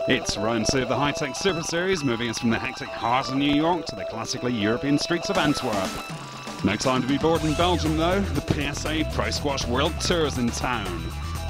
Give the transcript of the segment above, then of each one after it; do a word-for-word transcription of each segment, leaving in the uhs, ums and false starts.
It's round two of the high-tech Super Series, moving us from the hectic heart of New York to the classically European streets of Antwerp. No time to be bored in Belgium though, the P S A Pro Squash World Tour is in town.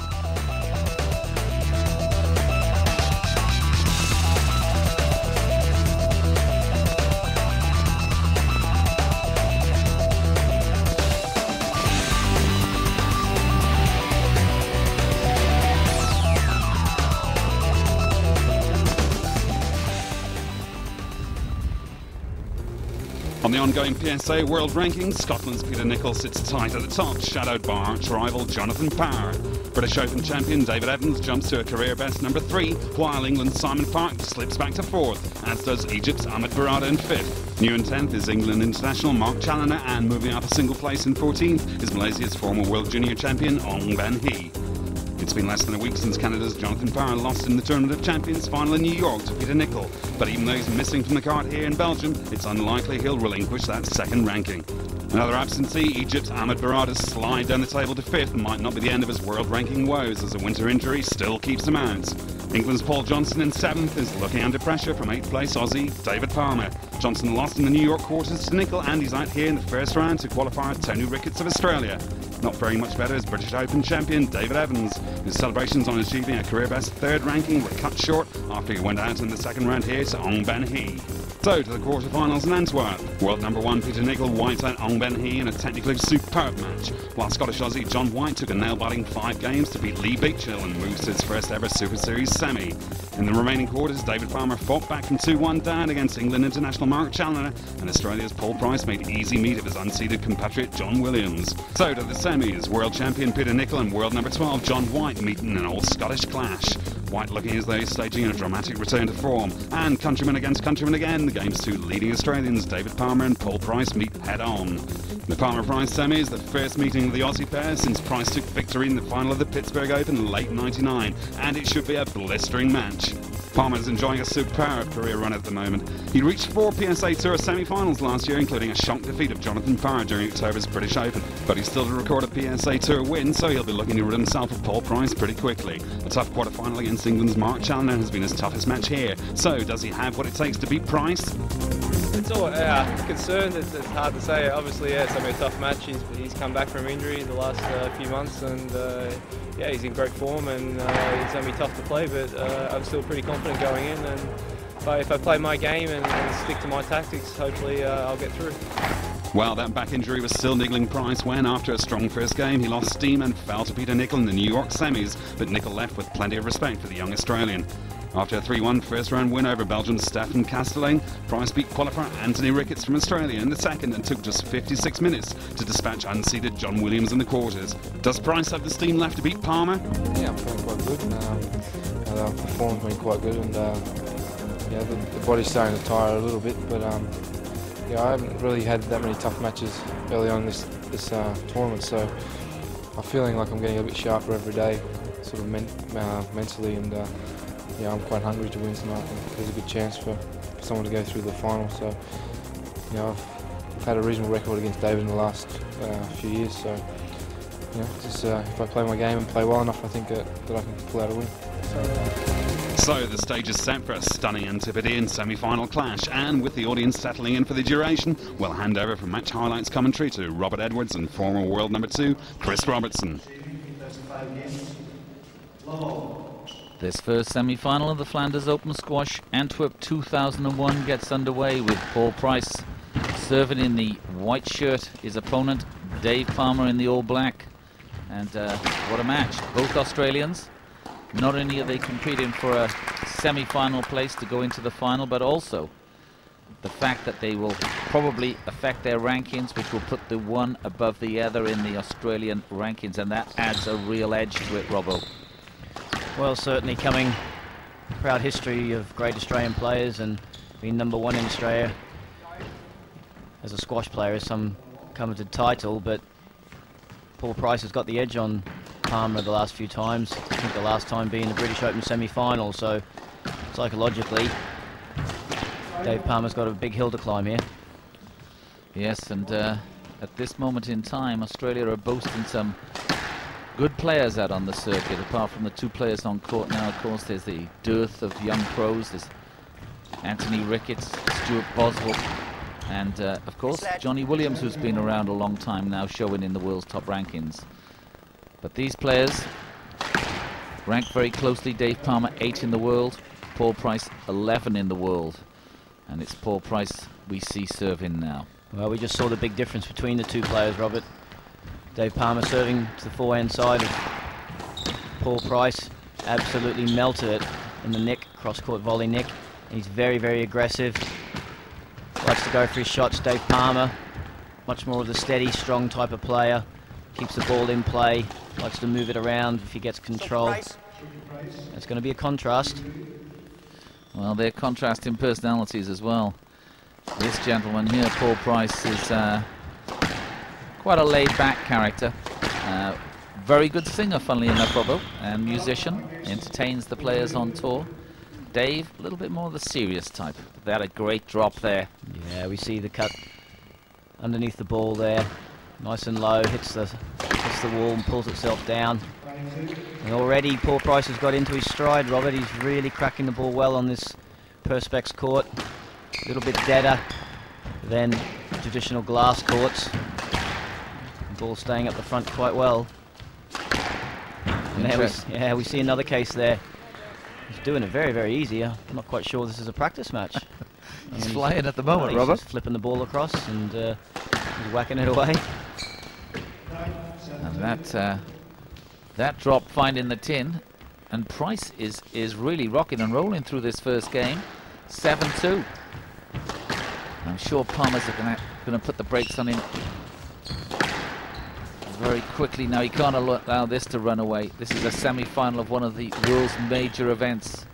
On the ongoing P S A World Rankings, Scotland's Peter Nicol sits tight at the top, shadowed by arch rival Jonathan Power. British Open champion David Evans jumps to a career best number three, while England's Simon Park slips back to fourth, as does Egypt's Ahmed Barada in fifth. New in tenth is England international Mark Challoner, and moving up a single place in fourteenth is Malaysia's former World Junior champion Ong Ban Hee. It's been less than a week since Canada's Jonathan Power lost in the Tournament of Champions final in New York to Peter Nicol, but even though he's missing from the card here in Belgium, it's unlikely he'll relinquish that second ranking. Another absentee, Egypt's Ahmed Barada slide down the table to fifth, and might not be the end of his world ranking woes as a winter injury still keeps him out. England's Paul Johnson in seventh is looking under pressure from eighth place Aussie David Palmer. Johnson lost in the New York quarters to Nicol, and he's out here in the first round to qualifier Tony Ricketts of Australia. Not faring much better is British Open champion David Evans, whose celebrations on achieving a career best third ranking were cut short after he went out in the second round here to Ong Ban Hee. So to the quarterfinals in Antwerp. World number one Peter Nicol wiped out Ong Ban Hee in a technically superb match, while Scottish Aussie John White took a nail-biting five games to beat Lee Beachill and moves to his first ever Super Series semi. In the remaining quarters, David Palmer fought back from two one down against England international Mark Challoner, and Australia's Paul Price made easy meat of his unseeded compatriot John Williams. So to the semis, world champion Peter Nicol and world number twelve John White meet in an old Scottish clash. White looking as though he's staging a dramatic return to form, and countryman against countryman again, the game's two leading Australians, David Palmer and Paul Price, meet head-on. The Palmer-Price semi is the first meeting of the Aussie pair since Price took victory in the final of the Pittsburgh Open in late ninety-nine, and it should be a blistering match. Palmer's enjoying a superb career run at the moment. He reached four P S A Tour semi-finals last year, including a shock defeat of Jonathan Power during October's British Open, but he's still to record a P S A Tour win, so he'll be looking to rid himself of Paul Price pretty quickly. A tough quarter-final against England's Mark Challoner has been his toughest match here, so does he have what it takes to beat Price? It's all uh, concerned. It's, it's hard to say. Obviously, yeah, it's going to be a tough match. He's, he's come back from injury the last uh, few months, and uh, yeah, he's in great form, and uh, it's going to be tough to play. But uh, I'm still pretty confident going in, and if I, if I play my game and, and stick to my tactics, hopefully uh, I'll get through. Well, that back injury was still niggling Price when, after a strong first game, he lost steam and fell to Peter Nicol in the New York semis, but Nicol left with plenty of respect for the young Australian. After a three one first-round win over Belgium's Stefan Castelling, Price beat qualifier Anthony Ricketts from Australia in the second and took just fifty-six minutes to dispatch unseeded John Williams in the quarters. Does Price have the steam left to beat Palmer? Yeah, I'm feeling quite good. Um, uh, the form's been quite good, and uh, yeah, the, the body's starting to tire a little bit, but um, yeah, I haven't really had that many tough matches early on in this, this uh, tournament, so I'm feeling like I'm getting a bit sharper every day, sort of men uh, mentally, and uh, yeah, I'm quite hungry to win tonight. I think there's a good chance for, for someone to go through the final. So, you know, I've, I've had a reasonable record against David in the last uh, few years. So, you know, just uh, if I play my game and play well enough, I think that, that I can pull out a win. So the stage is set for a stunning Antipodean semi-final clash, and with the audience settling in for the duration, we'll hand over for match highlights commentary to Robert Edwards and former world number two Chris Robertson. This first semi-final of the Flanders Open Squash, Antwerp two thousand one, gets underway with Paul Price serving in the white shirt, his opponent Dave Palmer in the all-black. And uh, what a match. Both Australians, not only are they competing for a semi-final place to go into the final, but also the fact that they will probably affect their rankings, which will put the one above the other in the Australian rankings, and that adds a real edge to it, Robbo. Well, certainly coming proud history of great Australian players and being number one in Australia as a squash player is some coveted title, but Paul Price has got the edge on Palmer the last few times. I think the last time being the British Open semi-final, so psychologically Dave Palmer's got a big hill to climb here. Yes, and uh, at this moment in time, Australia are boasting some good players out on the circuit, apart from the two players on court now. Of course, there's the dearth of young pros. There's Anthony Ricketts, Stuart Boswell, and uh, of course Johnny Williams, who's been around a long time now, showing in the world's top rankings. But these players ranked very closely. Dave Palmer eight in the world, Paul Price eleven in the world, and it's Paul Price we see serving now. Well, we just saw the big difference between the two players, Robert. Dave Palmer serving to the forehand side of Paul Price, absolutely melted it in the nick, cross-court volley nick. He's very, very aggressive, likes to go for his shots. Dave Palmer, much more of the steady, strong type of player, keeps the ball in play, likes to move it around if he gets control. It's going to be a contrast. Well, they're contrasting personalities as well. This gentleman here, Paul Price, is uh, quite a laid-back character. Uh, very good singer, funnily enough, Robbo, and musician. Entertains the players on tour. Dave, a little bit more of the serious type. They had a great drop there. Yeah, we see the cut underneath the ball there. Nice and low, hits the, hits the wall and pulls itself down. And already Paul Price has got into his stride, Robert. He's really cracking the ball well on this Perspex court. A little bit deader than traditional glass courts. The ball staying up the front quite well. And there we, yeah, we see another case there. He's doing it very, very easy. I'm not quite sure this is a practice match. He's I mean, flying at the moment, he's Robert. Just flipping the ball across and uh, he's whacking it away. And that uh, that drop finding the tin, and Price is is really rocking and rolling through this first game. seven two. I'm sure Palmer's going to put the brakes on him very quickly now. He can't allow this to run away. This is a semi-final of one of the world's major events.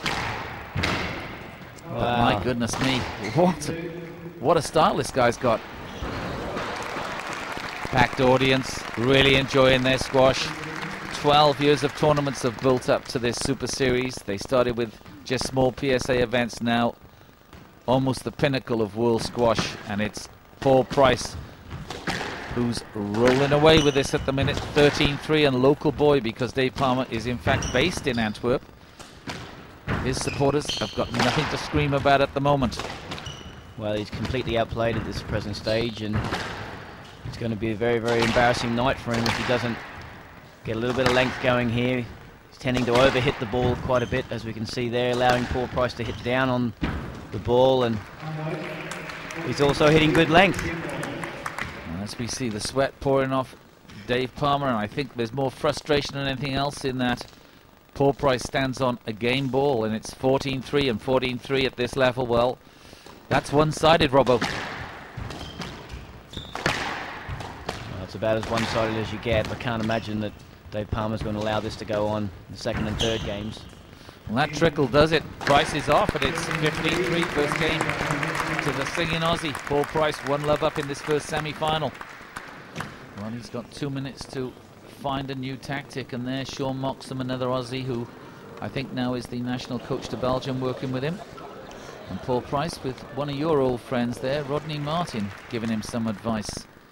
Wow. But my goodness me, what a, what a style this guy's got. Packed audience, really enjoying their squash. twelve years of tournaments have built up to this Super Series. They started with just small P S A events, now almost the pinnacle of world squash, and it's Paul Price who's rolling away with this at the minute. thirteen three, and local boy, because Dave Palmer is in fact based in Antwerp. His supporters have got nothing to scream about at the moment. Well, he's completely outplayed at this present stage, and it's going to be a very, very embarrassing night for him if he doesn't get a little bit of length going here. He's tending to overhit the ball quite a bit, as we can see there, allowing Paul Price to hit down on the ball, and he's also hitting good length. And as we see the sweat pouring off Dave Palmer, and I think there's more frustration than anything else in that Paul Price stands on a game ball, and it's fourteen three and fourteen three at this level. Well, that's one-sided, Robbo. Well, it's about as one-sided as you get. I can't imagine that Dave Palmer's going to allow this to go on in the second and third games. Well, that trickle does it. Price is off, and it's fifteen three first game to the singing Aussie. Paul Price, one love up in this first semi-final. Well, he's got two minutes to find a new tactic, and there's Sean Moxham, another Aussie who I think now is the national coach to Belgium, working with him. And Paul Price with one of your old friends there, Rodney Martin, giving him some advice.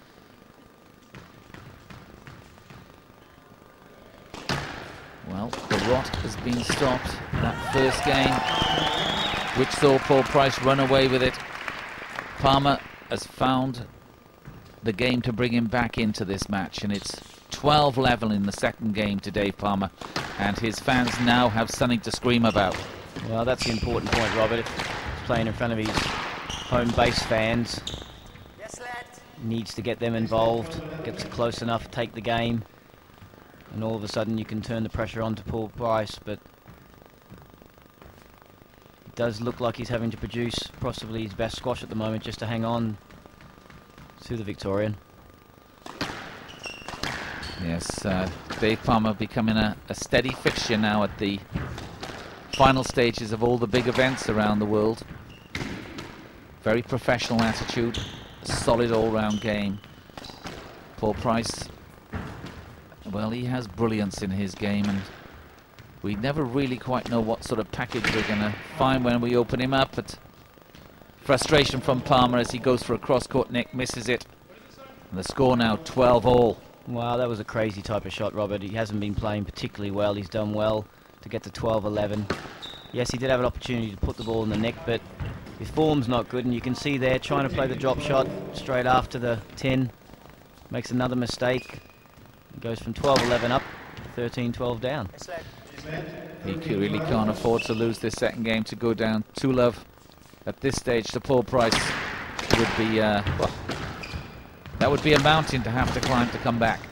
Well, the rot has been stopped. That first game, which saw Paul Price run away with it. Palmer has found the game to bring him back into this match, and it's twelve level in the second game to Dave Palmer, and his fans now have something to scream about. Well, that's the important point, Robert. He's playing in front of his home base fans. Yes, lad. Needs to get them involved, gets close enough, take the game, and all of a sudden you can turn the pressure on to Paul Price, but it does look like he's having to produce possibly his best squash at the moment just to hang on to the Victorian. Yes, uh, Dave Palmer becoming a, a steady fixture now at the final stages of all the big events around the world. Very professional attitude, a solid all-round game. Paul Price, well, he has brilliance in his game, and we never really quite know what sort of package we're going to find when we open him up. But frustration from Palmer as he goes for a cross-court nick, misses it. And the score now twelve all. Wow, that was a crazy type of shot, Robert. He hasn't been playing particularly well. He's done well to get to twelve eleven. Yes, he did have an opportunity to put the ball in the net, but his form's not good, and you can see there trying to play the drop shot straight after the tin. Makes another mistake. He goes from twelve eleven up, thirteen twelve down. He really can't afford to lose this second game to go down two love at this stage. To Paul Price would be, uh, well, that would be a mountain to have to climb to come back.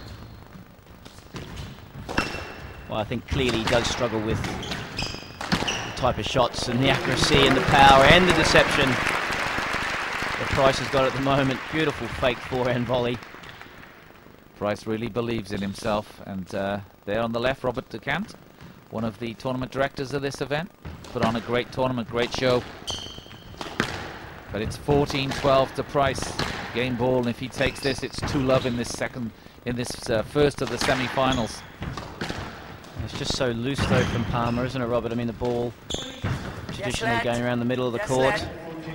Well, I think clearly he does struggle with the type of shots and the accuracy and the power and the deception that Price has got at the moment. Beautiful fake forehand volley. Price really believes in himself, and uh, there on the left, Robert DeCant, one of the tournament directors of this event, put on a great tournament, great show. But it's fourteen twelve to Price, game ball, and if he takes this, it's two love in this second, in this uh, first of the semi-finals. It's just so loose though from Palmer, isn't it, Robert? I mean, the ball traditionally going around the middle of the court.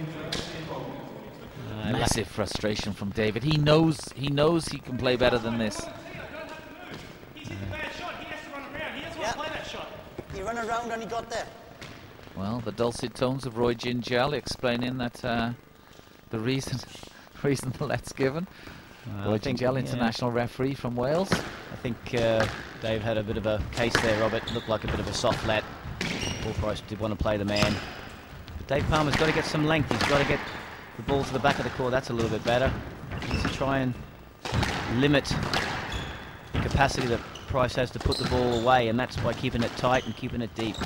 Uh, Massive frustration from David. He knows he knows he can play better than this. He ran around and he got there. Well, the dulcet tones of Roy Gingell explaining that uh, the reason reason the let's given. Well, Roy I think, Gingell, yeah. international referee from Wales. I think uh, Dave had a bit of a case there, Robert. It looked like a bit of a soft let. Paul Price did want to play the man. But Dave Palmer's got to get some length. He's got to get the ball to the back of the court. That's a little bit better. He needs to try and limit the capacity that Price has to put the ball away, and that's by keeping it tight and keeping it deep.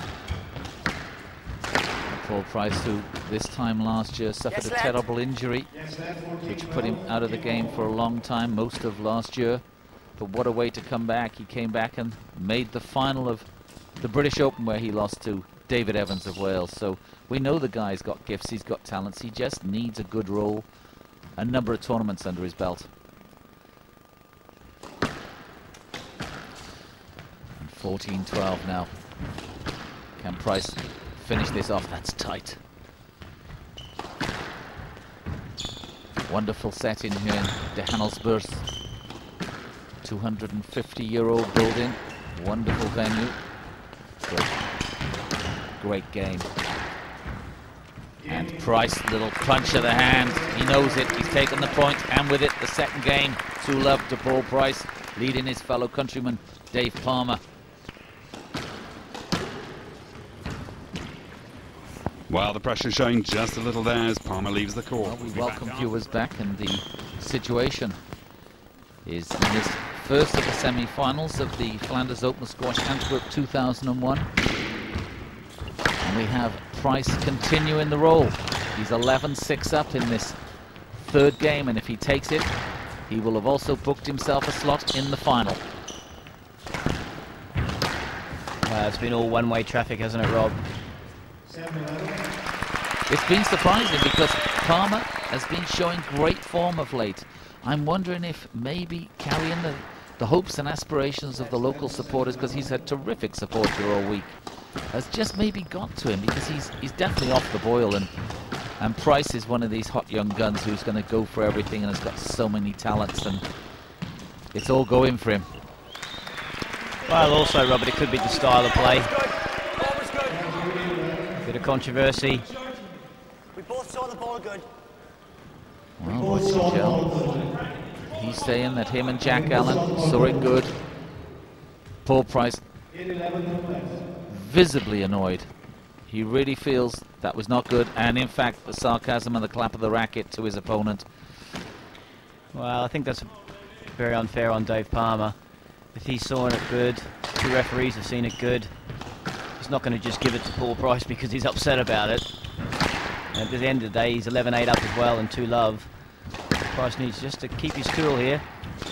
Paul Price, who this time last year suffered Yes, a terrible injury, which put him out of the game for a long time, most of last year. But what a way to come back. He came back and made the final of the British Open, where he lost to David Evans of Wales. So we know the guy's got gifts, he's got talents, he just needs a good roll, a number of tournaments under his belt. And fourteen twelve now. Can Price finish this off? That's tight. Wonderful set in here in De Hanelsburg. two hundred fifty year old building. Wonderful venue. Great, great game. And Price, little crunch of the hand. He knows it. He's taken the point, and with it, the second game. two love to Paul Price, leading his fellow countryman, Dave Palmer. Well, the pressure showing just a little there as Palmer leaves the court. Well, we welcome viewers back, and the situation is in this first of the semi-finals of the Flanders Open Squash Antwerp two thousand one. And we have Price continuing the roll. He's eleven six up in this third game, and if he takes it, he will have also booked himself a slot in the final. Uh, it's been all one-way traffic, hasn't it, Rob? It's been surprising because Palmer has been showing great form of late. I'm wondering if maybe carrying the, the hopes and aspirations of the local supporters, because he's had terrific support here all week, has just maybe got to him, because he's he's definitely off the boil, and and Price is one of these hot young guns who's going to go for everything and has got so many talents, and it's all going for him. Well, also, Robert, it could be the style of play. A bit of controversy. We both saw the ball good. Well, Roy Gingell, he's saying that him and Jack Allen saw it good. Paul Price visibly annoyed. He really feels that was not good, and in fact the sarcasm and the clap of the racket to his opponent. Well, I think that's very unfair on Dave Palmer. If he's saw it good, two referees have seen it good, he's not going to just give it to Paul Price because he's upset about it. And at the end of the day, he's eleven eight up as well and two love. Price needs just to keep his cool here.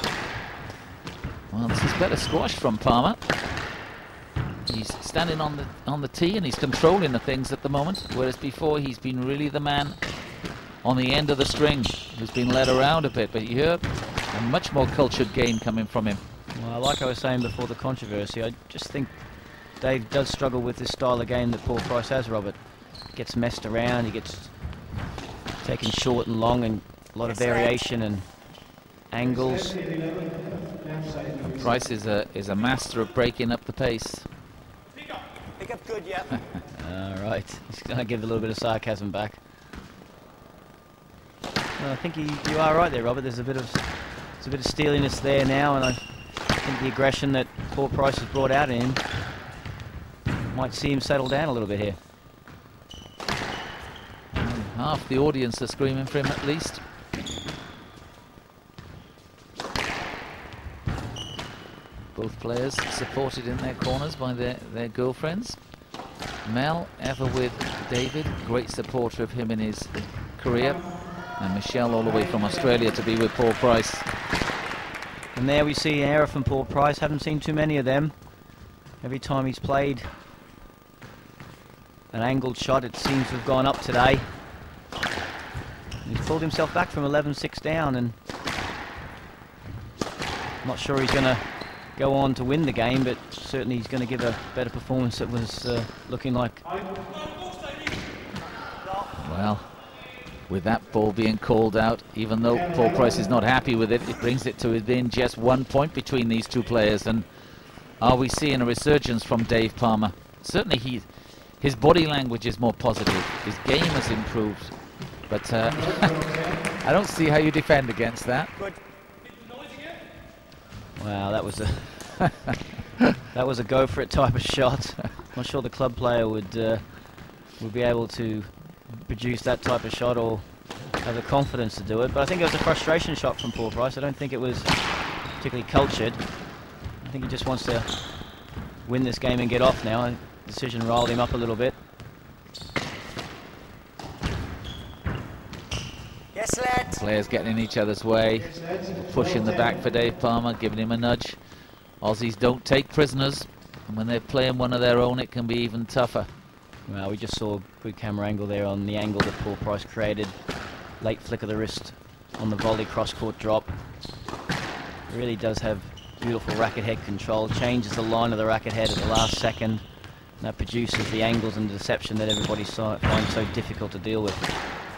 Well, this is better squash from Palmer. He's standing on the on the tee and he's controlling the things at the moment, whereas before he's been really the man on the end of the string who's been led around a bit. But you hear a much more cultured game coming from him. Well, like I was saying before the controversy, I just think Dave does struggle with this style of game that Paul Price has, Robert. Gets messed around, he gets taken short and long, and a lot of variation and angles. Price is a is a master of breaking up the pace. Pick up good, yeah. All right, he's going to give a little bit of sarcasm back. Well, I think he, you are right there, Robert. There's a bit of there's a bit of steeliness there now, and I think the aggression that Paul Price has brought out in him might see him settle down a little bit here. And half the audience are screaming for him at least. Both players supported in their corners by their, their girlfriends. Mel, ever with David, great supporter of him in his career. And Michelle all the way from Australia to be with Paul Price. And there we see an error from Paul Price. Haven't seen too many of them. Every time he's played an angled shot, it seems to have gone up today. He's pulled himself back from eleven six down, and not sure he's going to go on to win the game, but certainly he's going to give a better performance. That was uh, looking like. Well, with that ball being called out, even though Paul Price is not happy with it, it brings it to within just one point between these two players. And are we seeing a resurgence from Dave Palmer? Certainly he, his body language is more positive. His game has improved. But uh, I don't see how you defend against that. Wow, that was a that was a go for it type of shot. Not sure the club player would uh, would be able to produce that type of shot or have the confidence to do it. But I think it was a frustration shot from Paul Price. I don't think it was particularly cultured. I think he just wants to win this game and get off now. The decision rolled him up a little bit. Yes, lad. Players getting in each other's way, pushing the back for Dave Palmer, giving him a nudge. Aussies don't take prisoners, and when they're playing one of their own, it can be even tougher. Well, we just saw a good camera angle there on the angle that Paul Price created. Late flick of the wrist on the volley cross-court drop. Really does have beautiful racket head control. Changes the line of the racket head at the last second. And that produces the angles and the deception that everybody saw, finds so difficult to deal with.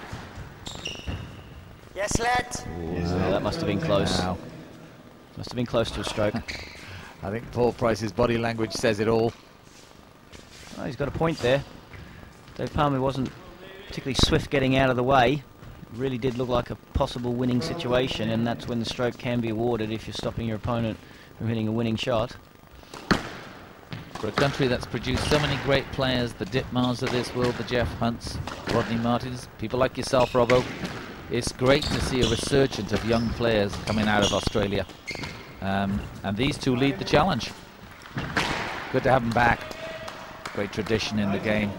Yes, lad. Wow, that must have been close. Wow. Must have been close to a stroke. I think Paul Price's body language says it all. Oh, he's got a point there. Dave Palmer wasn't particularly swift getting out of the way. It really did look like a possible winning situation, and that's when the stroke can be awarded if you're stopping your opponent from hitting a winning shot. For a country that's produced so many great players, the Ditmars of this world, the Jeff Hunts, Rodney Martins, people like yourself, Robbo, it's great to see a resurgence of young players coming out of Australia. Um, and these two lead the challenge. Good to have them back. Great tradition in the game.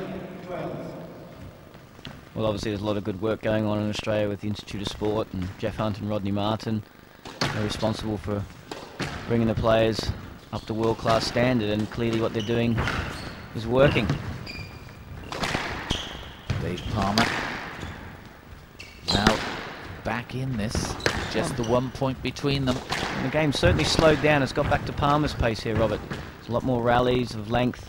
Well, obviously there's a lot of good work going on in Australia with the Institute of Sport, and Jeff Hunt and Rodney Martin are responsible for bringing the players up to world-class standard, and clearly what they're doing is working. Dave Palmer now back in this, just the one point between them. And the game certainly slowed down. It's got back to Palmer's pace here, Robert. There's a lot more rallies of length.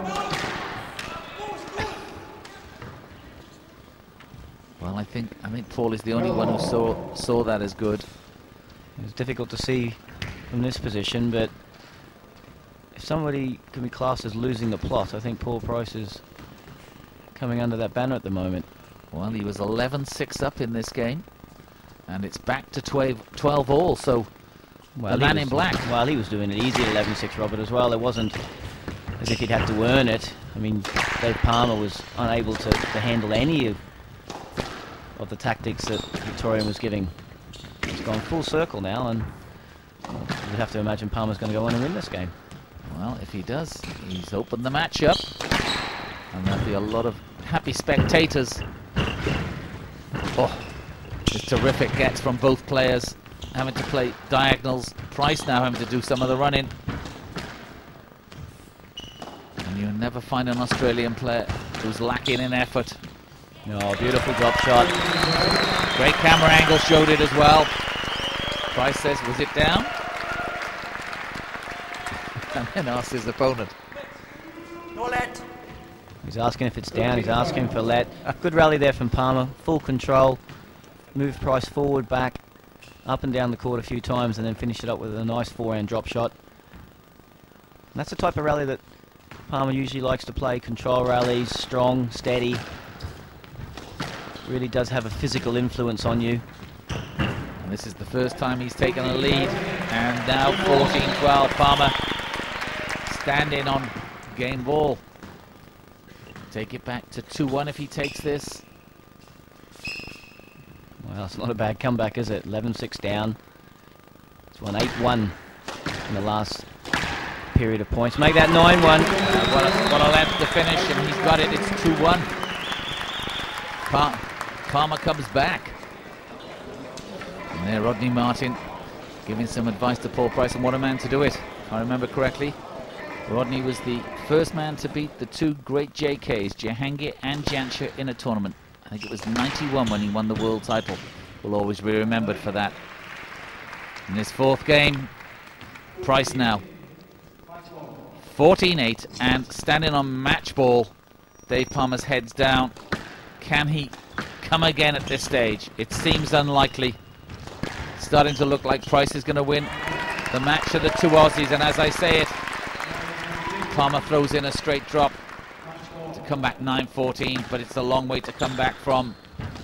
Well, I think I think Paul is the only one who saw saw that as good. It's difficult to see from this position, but if somebody can be classed as losing the plot, I think Paul Price is coming under that banner at the moment. Well, he was eleven six up in this game, and it's back to twelve all, so well, the man was, in black. Well, he was doing it easy at eleven six, Robert, as well. It wasn't as if he'd had to earn it. I mean, Dave Palmer was unable to, to handle any of, of the tactics that Victorian was giving. It's gone full circle now, and well, you'd have to imagine Palmer's going to go on and win this game. Well, if he does, he's opened the match up, and there'll be a lot of happy spectators. Oh, it's terrific gets from both players, having to play diagonals. Price now having to do some of the running. And you'll never find an Australian player who's lacking in effort. Oh, beautiful drop shot. Great camera angle showed it as well. Price says, was it down? And then asks his opponent. No let. He's asking if it's down, he's asking for let. Good rally there from Palmer, full control. Move Price forward, back. up and down the court a few times and then finished it up with a nice forehand drop shot. And that's the type of rally that Palmer usually likes to play. Control rallies, strong, steady. Really does have a physical influence on you. And this is the first time he's taken a lead. And now fourteen twelve, Palmer standing on game ball. Take it back to two one if he takes this. Well, it's not a bad comeback, is it? eleven six down. It's won eight one in the last period of points. Make that nine one. Uh, what, a, what a length to finish, and he's got it. It's two one. Pa Palmer comes back. And there, Rodney Martin giving some advice to Paul Price on what a man to do it. If I remember correctly, Rodney was the first man to beat the two great J Ks, Jahangir and Jansher, in a tournament. I think it was ninety-one when he won the world title. Will always be remembered for that. In this fourth game, Price now fourteen eight and standing on match ball. Dave Palmer's head's down. Can he come again at this stage? It seems unlikely. Starting to look like Price is going to win the match of the two Aussies, and as I say it, Palmer throws in a straight drop to come back nine fourteen, but it's a long way to come back from.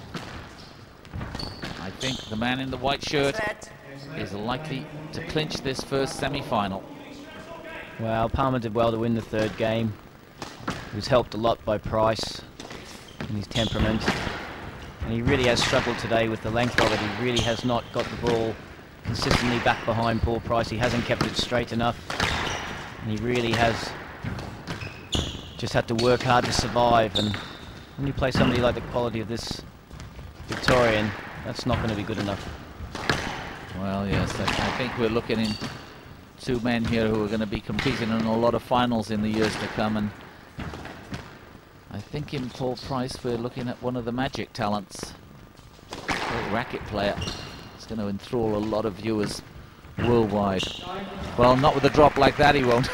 I think the man in the white shirt is likely to clinch this first semi-final. Well, Palmer did well to win the third game. He was helped a lot by Price and his temperament. And he really has struggled today with the length of it. He really has not got the ball consistently back behind Paul Price. He hasn't kept it straight enough. And he really has just had to work hard to survive. And when you play somebody like the quality of this Victorian, that's not going to be good enough. Well, yes, I, I think we're looking in two men here who are going to be competing in a lot of finals in the years to come, and I think in Paul Price we're looking at one of the magic talents. Great racket player. He's going to enthrall a lot of viewers worldwide. Well, not with a drop like that, he won't.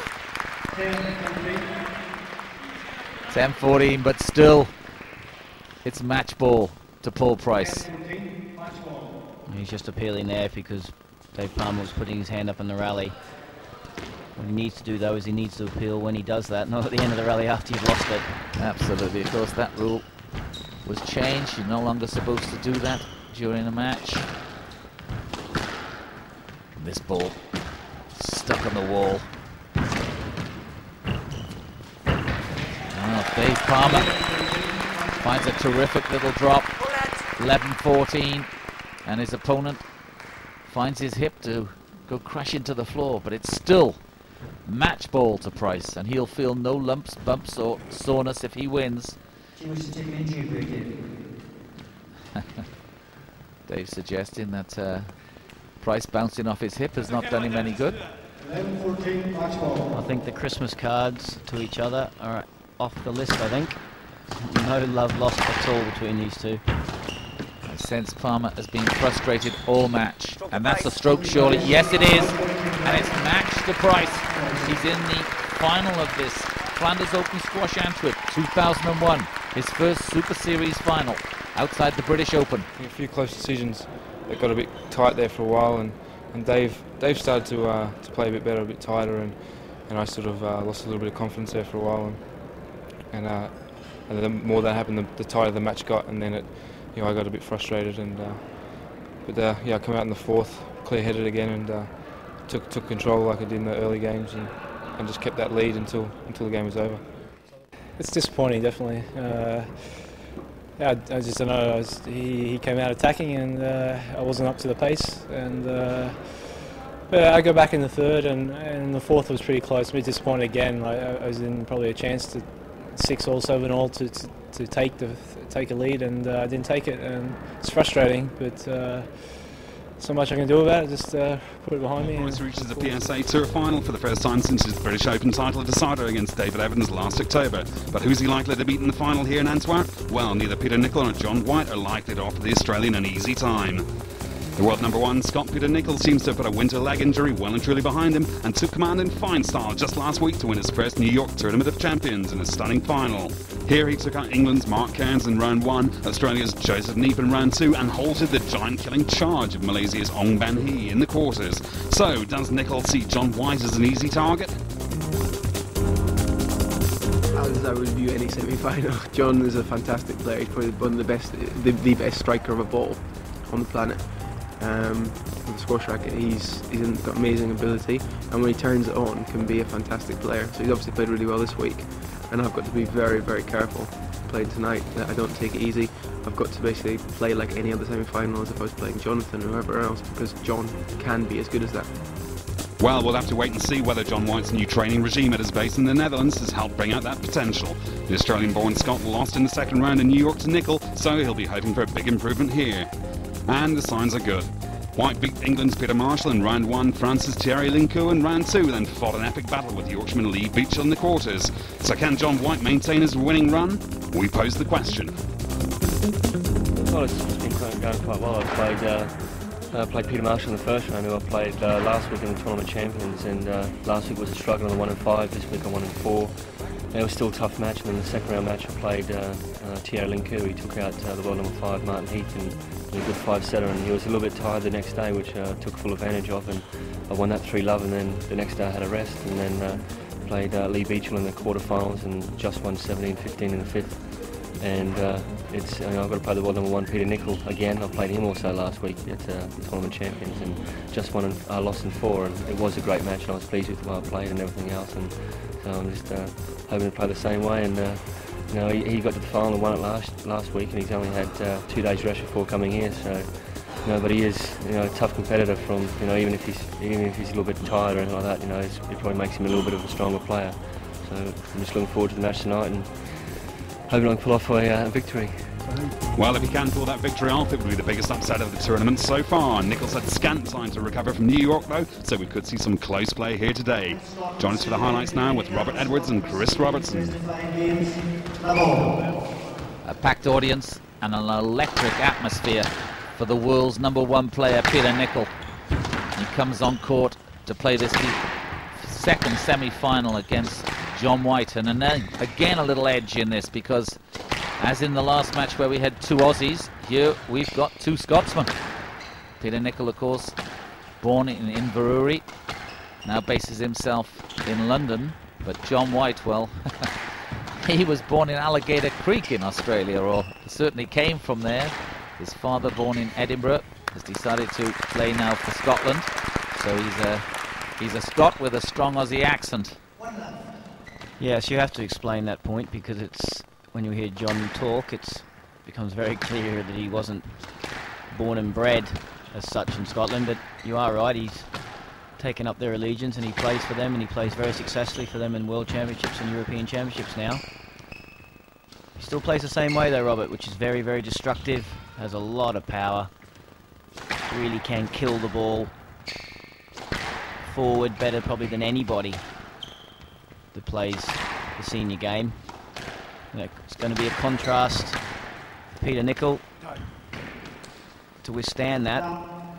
ten fourteen, but still it's match ball to Paul Price. He's just appealing there because Dave Palmer was putting his hand up in the rally. What he needs to do, though, is he needs to appeal when he does that, not at the end of the rally after you've lost it. Absolutely. Of course, that rule was changed. You're no longer supposed to do that during a match. This ball stuck on the wall. Oh, Dave Palmer finds a terrific little drop. eleven fourteen. And his opponent finds his hip to go crash into the floor, but it's still match ball to Price, and he'll feel no lumps, bumps or soreness if he wins. Dave suggesting that uh, Price bouncing off his hip has not done him any good. I think the Christmas cards to each other are off the list, I think. No love lost at all between these two. I sense Palmer has been frustrated all match, and that's a stroke surely. Yes, it is, and it's match to Price. He's in the final of this Flanders Open Squash Antwerp two thousand one, his first Super Series final outside the British Open. A few close decisions that got a bit tight there for a while, and, and Dave Dave started to uh, to play a bit better, a bit tighter, and and I sort of uh, lost a little bit of confidence there for a while, and and, uh, and the more that happened, the, the tighter the match got, and then it. You know, I got a bit frustrated, and uh, but uh, yeah, I come out in the fourth, clear-headed again, and uh, took took control like I did in the early games, and, and just kept that lead until until the game was over. It's disappointing, definitely. Uh, yeah, I, I just don't know. I was, he he came out attacking, and uh, I wasn't up to the pace, and uh, but I go back in the third, and and the fourth was pretty close. A bit disappointed again. I, I was in probably a chance to six all, seven all to. to to take the take a lead, and uh, I didn't take it, and it's frustrating, but uh, so much I can do about it, just uh, put it behind me. Price reaches the P S A Tour final for the first time since his British Open title decider against David Evans last October. But who's he likely to beat in the final here in Antwerp? Well, neither Peter Nicol nor John White are likely to offer the Australian an easy time. The world number one, Scot Peter Nicol, seems to have put a winter leg injury well and truly behind him and took command in fine style just last week to win his first New York Tournament of Champions in a stunning final. Here he took out England's Mark Cairns in round one, Australia's Joseph Neep in round two, and halted the giant-killing charge of Malaysia's Ong Ban Hee in the quarters. So, does Nicol see John White as an easy target? As I would view any semi-final, John is a fantastic player. He's probably one of the best, the, the best striker of a ball on the planet. Um, with the squash racket, he's he's got amazing ability, and when he turns it on, can be a fantastic player. So he's obviously played really well this week, and I've got to be very, very careful playing tonight that I don't take it easy. I've got to basically play like any other semi-final as if I was playing Jonathan or whoever else, because John can be as good as that. Well, we'll have to wait and see whether John White's new training regime at his base in the Netherlands has helped bring out that potential. The Australian-born Scot lost in the second round in New York to Nicol, so he'll be hoping for a big improvement here. And the signs are good. White beat England's Peter Marshall in round one, France's Thierry Lincourt in round two, then fought an epic battle with Yorkshireman Lee Beachill in the quarters. So can John White maintain his winning run? We pose the question. Well, it's been going quite well. I've played, uh, uh, played Peter Marshall in the first round, who I played uh, last week in the Tournament Champions, and uh, last week was a struggle on the one and five, this week I won in four. It was still a tough match, and then the second round match I played uh, uh, Thierry Lincourt. He took out uh, the world number five, Martin Heath, in, in a good five-setter, and he was a little bit tired the next day, which I uh, took full advantage of, and I won that three love, and then the next day I had a rest, and then uh, played uh, Lee Beachill in the quarterfinals, and just won seventeen fifteen in the fifth. And uh, it's you know, I've got to play the world number one Peter Nicol again. I played him also last week at uh, the Tournament Champions, and just won and uh, lost in four, and it was a great match, and I was pleased with the way I played and everything else, and so I'm just uh, hoping to play the same way. And uh, you know, he, he got to the final and won it last last week, and he's only had uh, two days rest before coming here. So, you know, but he is you know a tough competitor. From you know even if he's even if he's a little bit tired or anything like that, you know, it's, it probably makes him a little bit of a stronger player. So I'm just looking forward to the match tonight and hoping I can pull off a uh, victory. Well, if he can pull that victory off, it would be the biggest upset of the tournament so far. Nicol's had scant time to recover from New York, though, so we could see some close play here today. Join us for the highlights now with Robert Edwards and Chris Robertson. A packed audience and an electric atmosphere for the world's number one player, Peter Nicol. He comes on court to play this second semi-final against John White, and again a little edge in this, because as in the last match where we had two Aussies, here we've got two Scotsmen. Peter Nicol, of course, born in Inverurie, now bases himself in London, but John White, well, he was born in Alligator Creek in Australia, or certainly came from there. His father, born in Edinburgh, has decided to play now for Scotland, so he's a, he's a Scot with a strong Aussie accent. Yes, you have to explain that point, because it's when you hear John talk, it becomes very clear that he wasn't born and bred as such in Scotland. But you are right, he's taken up their allegiance and he plays for them, and he plays very successfully for them in World Championships and European Championships now. He still plays the same way though, Robert, which is very, very destructive, has a lot of power, really can kill the ball forward better probably than anybody that plays the senior game. You know, it's going to be a contrast for Peter Nicol to withstand that.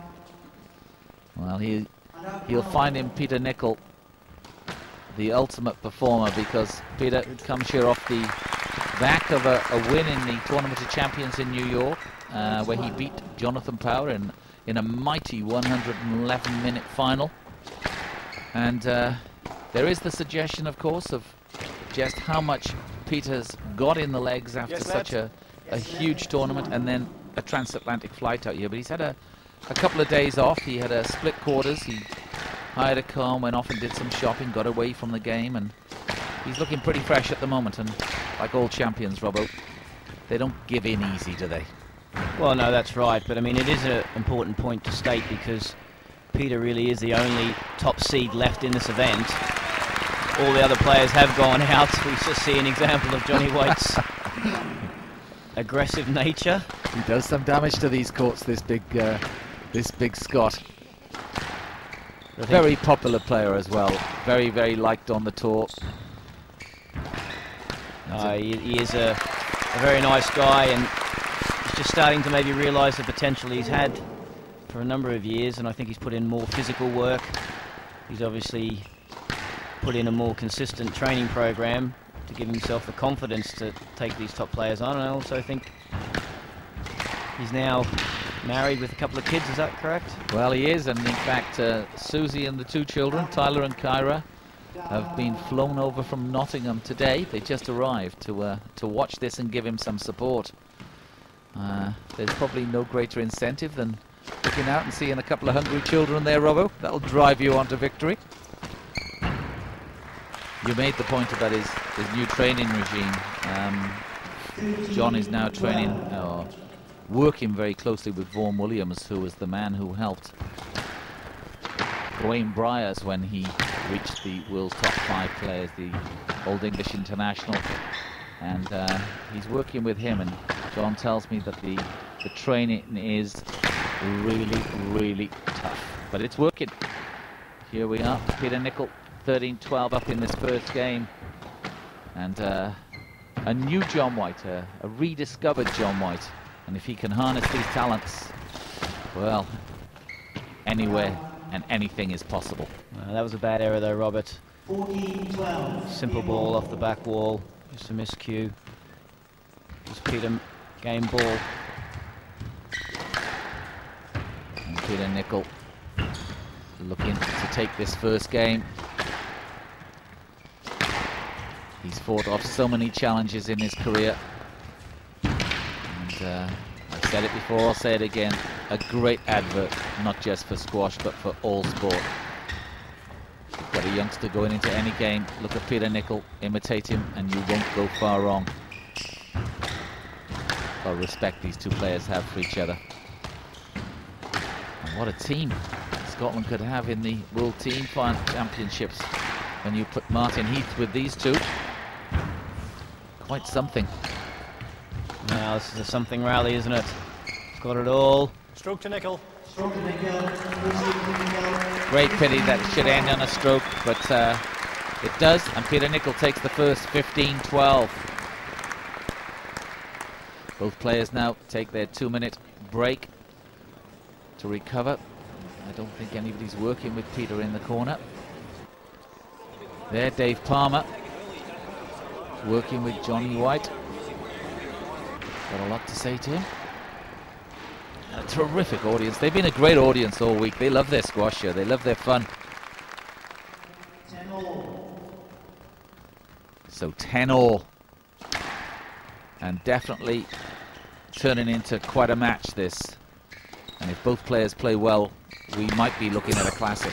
Well, he, he'll find in Peter Nicol the ultimate performer, because Peter comes here off the back of a, a win in the Tournament of Champions in New York, uh, where he beat Jonathan Power in, in a mighty one hundred eleven minute final. And uh, there is the suggestion, of course, of just how much Peter's got in the legs after yes, such a, a huge tournament, and then a transatlantic flight out here. But he's had a, a couple of days off. He had a split quarters. He hired a car, went off and did some shopping, got away from the game, and he's looking pretty fresh at the moment. And like all champions, Robbo, they don't give in easy, do they? Well, no, that's right. But I mean, it is an important point to state, because Peter really is the only top seed left in this event. All the other players have gone out. We just see an example of Johnny White's aggressive nature. He does some damage to these courts, this big, uh, this big Scot. Very popular player as well. Very, very liked on the tour. Uh, he, he is a, a very nice guy, and he's just starting to maybe realise the potential he's had for a number of years, and I think he's put in more physical work. He's obviously put in a more consistent training program to give himself the confidence to take these top players on. And I also think he's now married with a couple of kids, is that correct? Well, he is, and in fact, uh, Susie and the two children, Tyler and Kyra, have been flown over from Nottingham today. They just arrived to uh, to watch this and give him some support. Uh, there's probably no greater incentive than looking out and seeing a couple of hungry children there, Robbo. That'll drive you on to victory. You made the point about his, his new training regime. Um, John is now training, uh, working very closely with Vaughan Williams, who was the man who helped Wayne Bryars when he reached the world's top five players, the Old English International. And uh, he's working with him, and John tells me that the, the training is really, really tough. But it's working. Here we are, Peter Nicol, thirteen twelve up in this first game. And uh, a new John White, uh, a rediscovered John White. And if he can harness these talents, well, anywhere and anything is possible. Uh, that was a bad error though, Robert. Simple ball off the back wall, just a miscue. Just Peter, game ball. And Peter Nicol looking to take this first game. He's fought off so many challenges in his career. And uh, I've said it before, I'll say it again. A great advert, not just for squash, but for all sport. You've got a youngster going into any game, look at Peter Nicol, imitate him, and you won't go far wrong. What respect these two players have for each other. And what a team Scotland could have in the World Team Championships when you put Martin Heath with these two. Quite something. Now this is a something rally, isn't it? It's got it all. Stroke to Nicol. Great pity that it should end on a stroke, but uh, it does, and Peter Nicol takes the first fifteen twelve. Both players now take their two-minute break to recover. I don't think anybody's working with Peter in the corner. There, Dave Palmer working with Johnny White. Got a lot to say to him. A terrific audience. They've been a great audience all week. They love their squash here. They love their fun. So ten all. And definitely turning into quite a match, this. And if both players play well, we might be looking at a classic.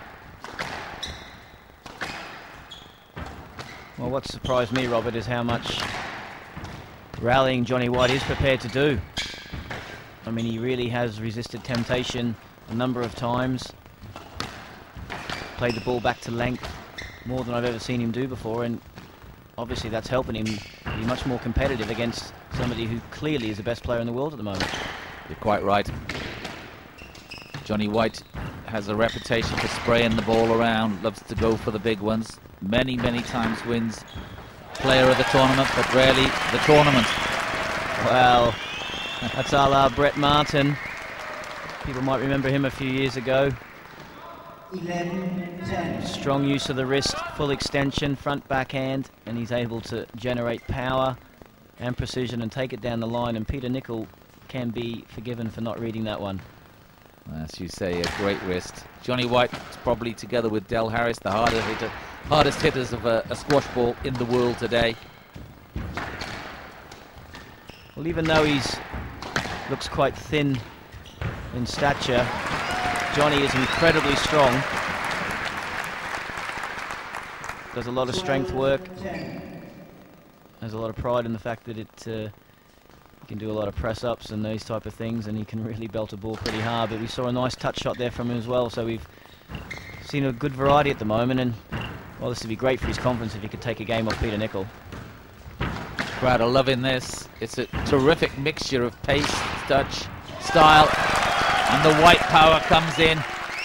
Well, what surprised me, Robert, is how much rallying Johnny White is prepared to do. I mean, he really has resisted temptation a number of times. Played the ball back to length more than I've ever seen him do before, and obviously that's helping him be much more competitive against somebody who clearly is the best player in the world at the moment. You're quite right. Johnny White has a reputation for spraying the ball around, loves to go for the big ones. Many, many times wins player of the tournament, but rarely the tournament. Well, that's a la Brett Martin. People might remember him a few years ago. Strong use of the wrist, full extension, front backhand, and he's able to generate power and precision and take it down the line, and Peter Nicol can be forgiven for not reading that one. As you say, a great wrist. Johnny White is probably, together with Del Harris, the hardest, hitter, hardest hitters of a, a squash ball in the world today. Well, even though he's looks quite thin in stature, Johnny is incredibly strong. Does a lot of strength work. Has a lot of pride in the fact that it uh, he can do a lot of press-ups and these type of things, and he can really belt a ball pretty hard. But we saw a nice touch shot there from him as well, so we've seen a good variety at the moment, and well, this would be great for his confidence if he could take a game off Peter Nicol. Crowd are loving this. It's a terrific mixture of pace, touch, style, and the White power comes in.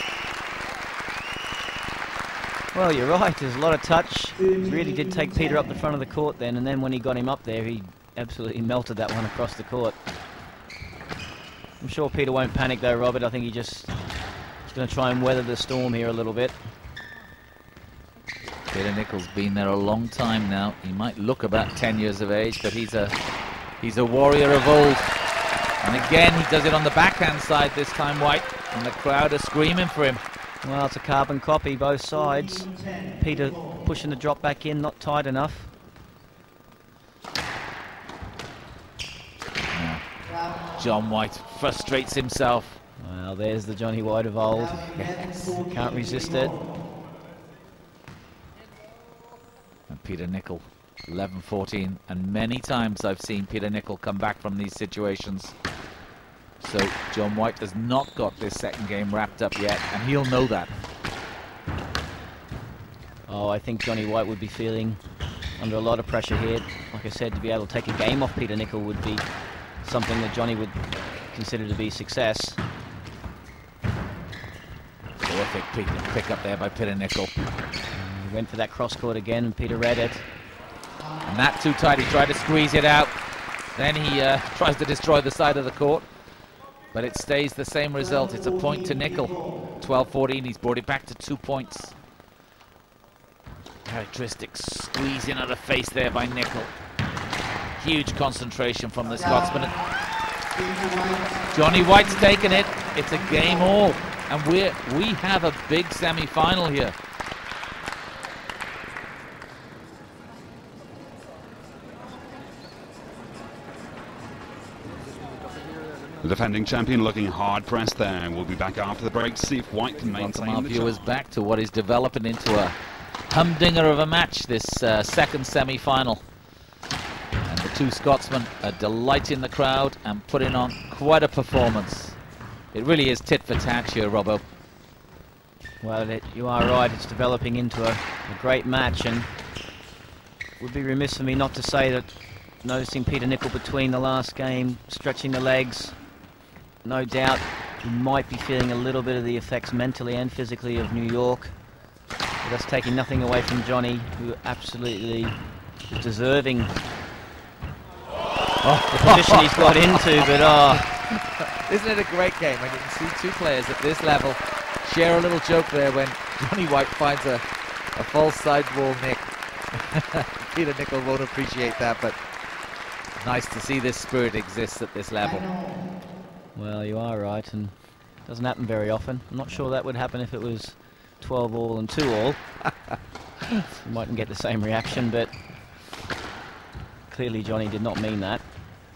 Well, you're right, there's a lot of touch. He really did take Peter up the front of the court then, and then when he got him up there, he absolutely melted that one across the court. I'm sure Peter won't panic though, Robert. I think he just he's going to try and weather the storm here a little bit. Peter Nichol's been there a long time now. He might look about ten years of age, but he's a he's a warrior of old. And again, he does it on the backhand side this time, White, and the crowd are screaming for him. Well, it's a carbon copy, both sides. Peter pushing the drop back in, not tight enough. Yeah. John White frustrates himself. Well, there's the Johnny White of old. Yes. Can't resist it. And Peter Nichol, eleven fourteen, and many times I've seen Peter Nichol come back from these situations. So John White has not got this second game wrapped up yet, and he'll know that. Oh, I think Johnny White would be feeling under a lot of pressure here. Like I said, to be able to take a game off Peter Nichol would be something that Johnny would consider to be success. Terrific pick up there by Peter Nichol. He went for that cross court again, and Peter read it. And that too tight. He tried to squeeze it out. Then he uh, tries to destroy the side of the court. But it stays the same result. It's a point to Nichol. twelve fourteen. He's brought it back to two points. Characteristic squeeze in at the face there by Nichol. Huge concentration from the Scotsman. Johnny White's taken it. It's a game all. And we're, we have a big semi-final here. The defending champion looking hard pressed there. We'll be back after the break to see if White can maintain Welcome our the viewers charge. back to what is developing into a humdinger of a match, this uh, second semi-final. And the two Scotsmen are delighting the crowd and putting on quite a performance. It really is tit for tat here, Robbo. Well, it, you are right. It's developing into a, a great match, and it would be remiss for me not to say that noticing Peter Nichol between the last game, stretching the legs, no doubt he might be feeling a little bit of the effects mentally and physically of New York. But that's taking nothing away from Johnny, who absolutely is deserving oh, the position he's got into, but oh. Isn't it a great game when you can see two players at this level share a little joke there when Johnny White finds a, a false sidewall nick. Peter Nichol won't appreciate that, but nice to see this spirit exists at this level. Well, you are right, and it doesn't happen very often. I'm not sure that would happen if it was twelve all and two all. You mightn't get the same reaction, but clearly Johnny did not mean that.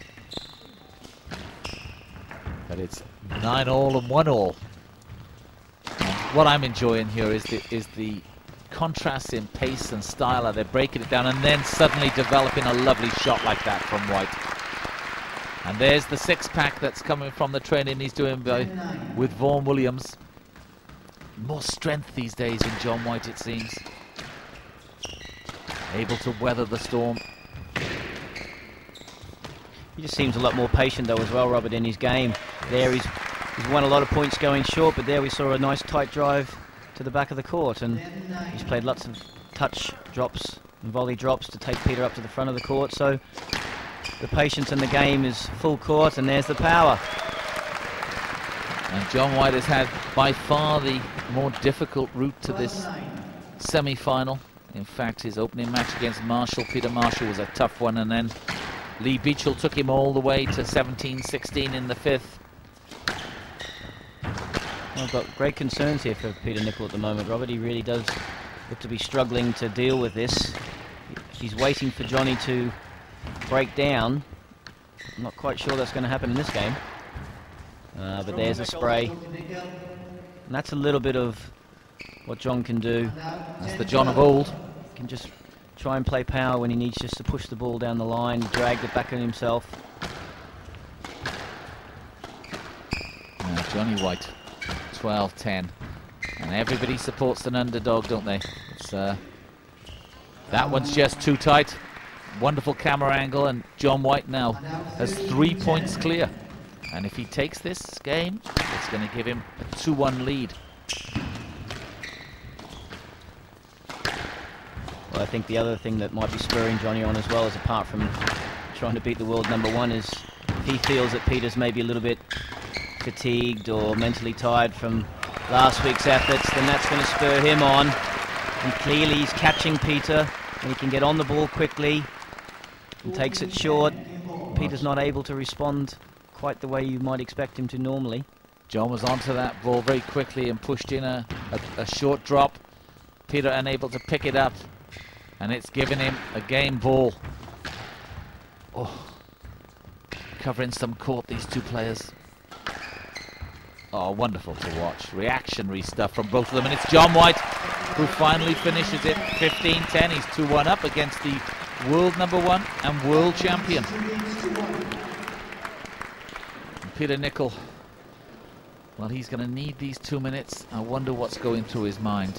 But it's nine all and one all. And what I'm enjoying here is the, is the contrast in pace and style. They're breaking it down and then suddenly developing a lovely shot like that from White. And there's the six-pack that's coming from the training he's doing by, with Vaughan Williams. More strength these days in John White, it seems. Able to weather the storm. He just seems a lot more patient though as well, Robert, in his game. There he's, he's won a lot of points going short, but there we saw a nice tight drive to the back of the court, and he's played lots of touch drops and volley drops to take Peter up to the front of the court. So the patience in the game is full court, and there's the power. And John White has had by far the more difficult route to this semi-final. In fact, his opening match against Marshall, Peter Marshall, was a tough one, and then Lee Beachell took him all the way to seventeen sixteen in the fifth. I've got great concerns here for Peter Nichol at the moment, Robert. He really does look to be struggling to deal with this. He's waiting for Johnny to break down. I'm not quite sure that's going to happen in this game. Uh, but there's a spray. And that's a little bit of what John can do. That's the John of old. He can just try and play power when he needs just to push the ball down the line, drag it back on himself. Now Johnny White, twelve ten. And everybody supports an underdog, don't they? It's, uh, that one's just too tight. Wonderful camera angle, and John White now has three points clear. And if he takes this game, it's going to give him a two one lead. Well, I think the other thing that might be spurring Johnny on as well, is apart from trying to beat the world number one, is if he feels that Peter's maybe a little bit fatigued or mentally tired from last week's efforts, then that's going to spur him on. And clearly he's catching Peter, and he can get on the ball quickly and takes it short. Peter's not able to respond quite the way you might expect him to normally. John was onto that ball very quickly and pushed in a, a, a short drop. Peter unable to pick it up, and it's given him a game ball. Oh, covering some court, these two players. Oh, wonderful to watch. Reactionary stuff from both of them, and it's John White who finally finishes it fifteen ten. He's two one up against the world number one and world champion. And Peter Nicol, well, he's going to need these two minutes. I wonder what's going through his mind.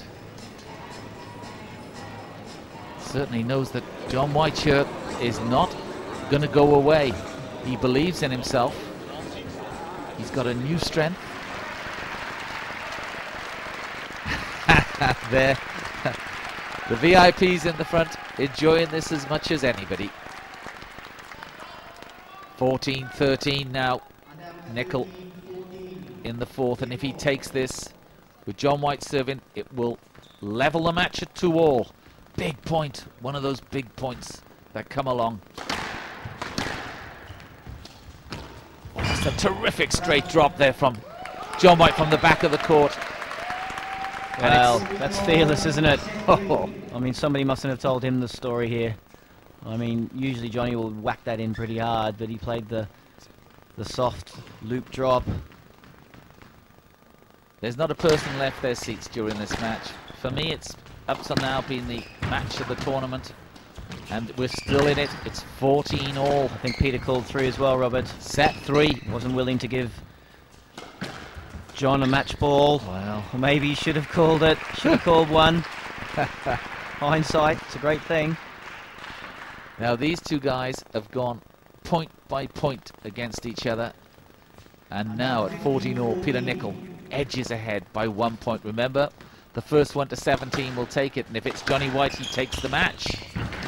Certainly knows that John White here is not going to go away. He believes in himself. He's got a new strength. There, the V I Ps in the front enjoying this as much as anybody. fourteen thirteen now. Nicol in the fourth, and if he takes this with John White serving, it will level the match at two all. Big point, one of those big points that come along. Oh, that's a terrific straight drop there from John White from the back of the court. Well, that's fearless, isn't it? Oh, I mean, somebody mustn't have told him the story here. I mean, usually Johnny will whack that in pretty hard, but he played the the soft loop drop. There's not a person left their seats during this match. For me, it's up to now been the match of the tournament, and we're still in it. It's fourteen all. I think Peter called three as well, Robert. Set three. Wasn't willing to give John a match ball. Well, or maybe he should have called it. Should have called one. Hindsight, it's a great thing. Now these two guys have gone point by point against each other, and now at fourteen all, Peter Nicol edges ahead by one point. Remember, the first one to seventeen will take it, and if it's Johnny White, he takes the match.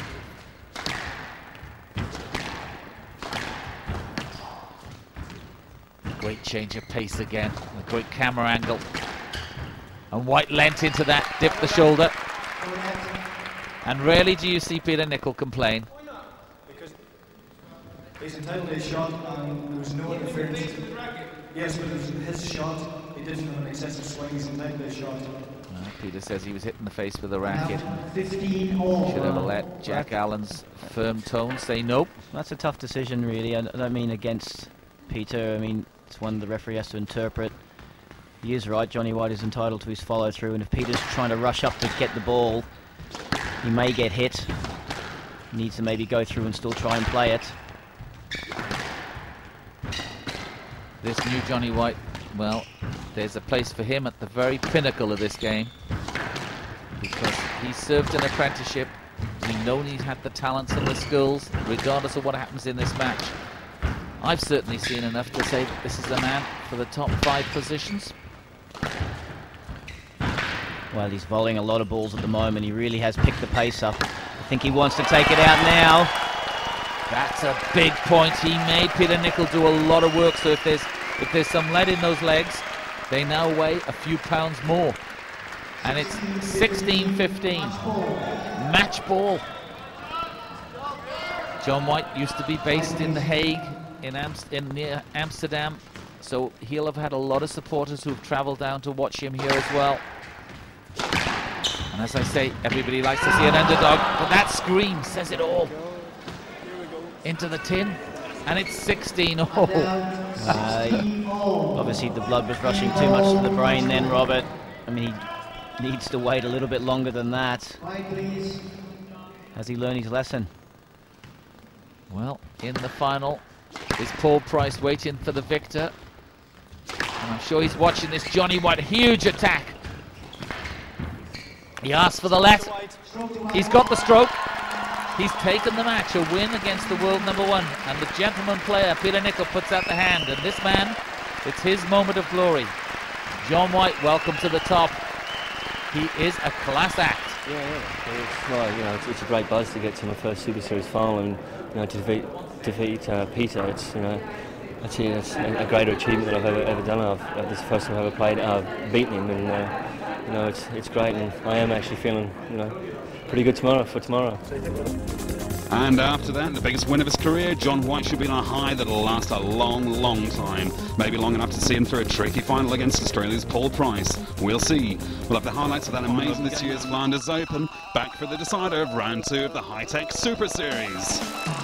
Great change of pace again, a great camera angle. And White leant into that, dipped the shoulder. And rarely do you see Peter Nicol complain. Because he's entitled to his shot and there was no interference. Yes, but it was his shot. He didn't have an excessive swing. He's entitled to his shot. Well, Peter says he was hit in the face with a racket. fifteen all. Should have let Jack Allen's firm tone say nope. That's a tough decision, really. I don't mean against Peter. I mean, it's one the referee has to interpret. He is right. Johnny White is entitled to his follow-through, and if Peter's trying to rush up to get the ball, he may get hit. He needs to maybe go through and still try and play it. This new Johnny White, well, there's a place for him at the very pinnacle of this game, because he served an apprenticeship. We've known he's had the talents and the skills, regardless of what happens in this match. I've certainly seen enough to say that this is a man for the top five positions. Well, he's volleying a lot of balls at the moment. He really has picked the pace up. I think he wants to take it out now. That's a big point he made. Peter Nicol do a lot of work, so if there's if there's some lead in those legs, they now weigh a few pounds more. And it's sixteen fifteen. Match ball. John White used to be based in The Hague, in, Amst in near Amsterdam, so he'll have had a lot of supporters who've travelled down to watch him here as well. And as I say, everybody likes to see an underdog, but that scream says it all. Into the tin, and it's sixteen all. Uh, obviously the blood was rushing too much to the brain then, Robert. I mean, he needs to wait a little bit longer than that. Has he learned his lesson? Well, in the final is Paul Price waiting for the victor. And I'm sure he's watching this. Johnny White, huge attack. He asked for the let. He's got the stroke. He's taken the match, a win against the world number one. And the gentleman player, Peter Nicol, puts out the hand. And this man, it's his moment of glory. John White, welcome to the top. He is a class act. Yeah, yeah. It's, well, you know, it's, it's a great buzz to get to my first Super Series final and, you know, to defeat, defeat uh, Peter. It's, you know, I tell you, it's a greater achievement that I've ever, ever done. I've, uh, this is the first time I've ever played, uh, beaten him, and uh, you know, it's it's great, and I am actually feeling, you know, pretty good tomorrow for tomorrow. And after that, the biggest win of his career, John White should be on a high that'll last a long, long time. Maybe long enough to see him through a tricky final against Australia's Paul Price. We'll see. We'll have the highlights of that amazing this year's Flanders Open. Back for the decider of round two of the Hi-Tech Super Series.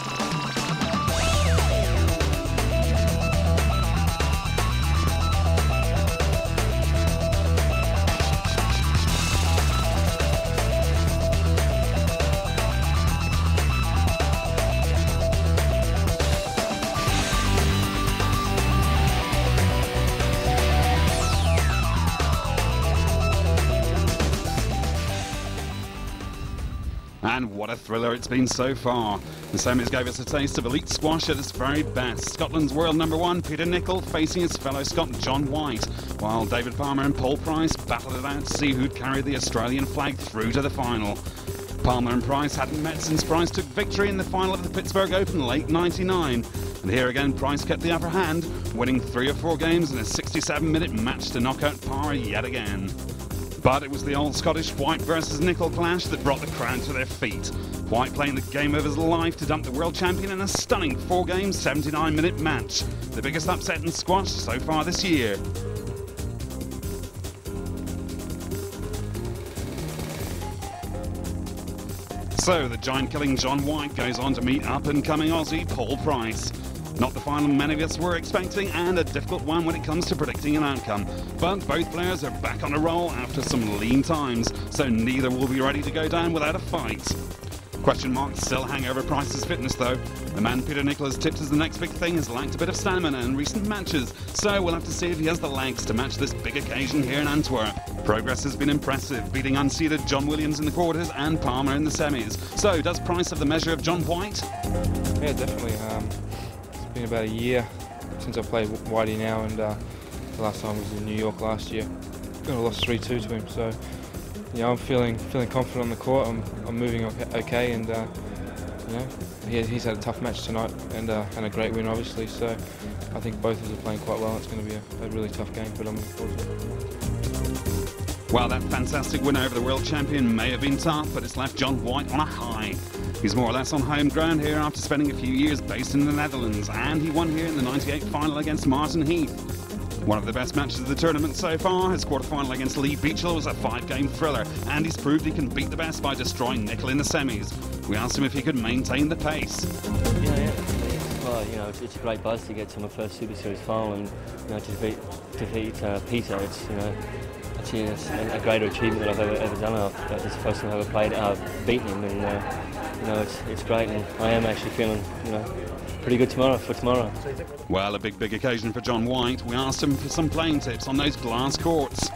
And what a thriller it's been so far. The semis gave us a taste of elite squash at its very best. Scotland's world number one, Peter Nicol, facing his fellow Scot, John White, while David Palmer and Paul Price battled it out to see who'd carry the Australian flag through to the final. Palmer and Price hadn't met since Price took victory in the final of the Pittsburgh Open late ninety-nine. And here again, Price kept the upper hand, winning three or four games in a sixty-seven minute match to knock out Power yet again. But it was the old Scottish White versus Nicol clash that brought the crowd to their feet. White playing the game of his life to dump the world champion in a stunning four-game, seventy-nine minute match. The biggest upset in squash so far this year. So the giant-killing John White goes on to meet up-and-coming Aussie Paul Price. Not the final many of us were expecting, and a difficult one when it comes to predicting an outcome. But both players are back on a roll after some lean times, so neither will be ready to go down without a fight. Question marks still hang over Price's fitness though. The man Peter Nicol has tipped as the next big thing has lacked a bit of stamina in recent matches, so we'll have to see if he has the legs to match this big occasion here in Antwerp. Progress has been impressive, beating unseeded John Williams in the quarters and Palmer in the semis. So does Price have the measure of John White? Yeah, definitely. Um, It's been about a year since I played Whitey now, and uh, the last time was in New York last year. I lost three two to him, so yeah, I'm feeling feeling confident on the court. I'm I'm moving okay, and uh, you know, he, he's had a tough match tonight, and uh, and a great win obviously. So I think both of us are playing quite well. It's going to be a, a really tough game, but I'm looking forward to it. Well, that fantastic win over the world champion may have been tough, but it's left John White on a high. He's more or less on home ground here after spending a few years based in the Netherlands, and he won here in the ninety-eight final against Martin Heath. One of the best matches of the tournament so far, his quarter-final against Lee Beachell was a five-game thriller, and he's proved he can beat the best by destroying Nicol in the semis. We asked him if he could maintain the pace. Yeah, yeah. Well, you know, it's, it's a great buzz to get to my first Super Series final, and you know, to defeat, defeat uh, Peter. It's you know, it's, you know, it's a, a greater achievement that I've ever, ever done. I've, this is the first time I've ever played. I've beaten him, and uh, you know, it's it's great, and I am actually feeling, you know, pretty good tomorrow for tomorrow. Well, a big, big occasion for John White. We asked him for some playing tips on those glass courts.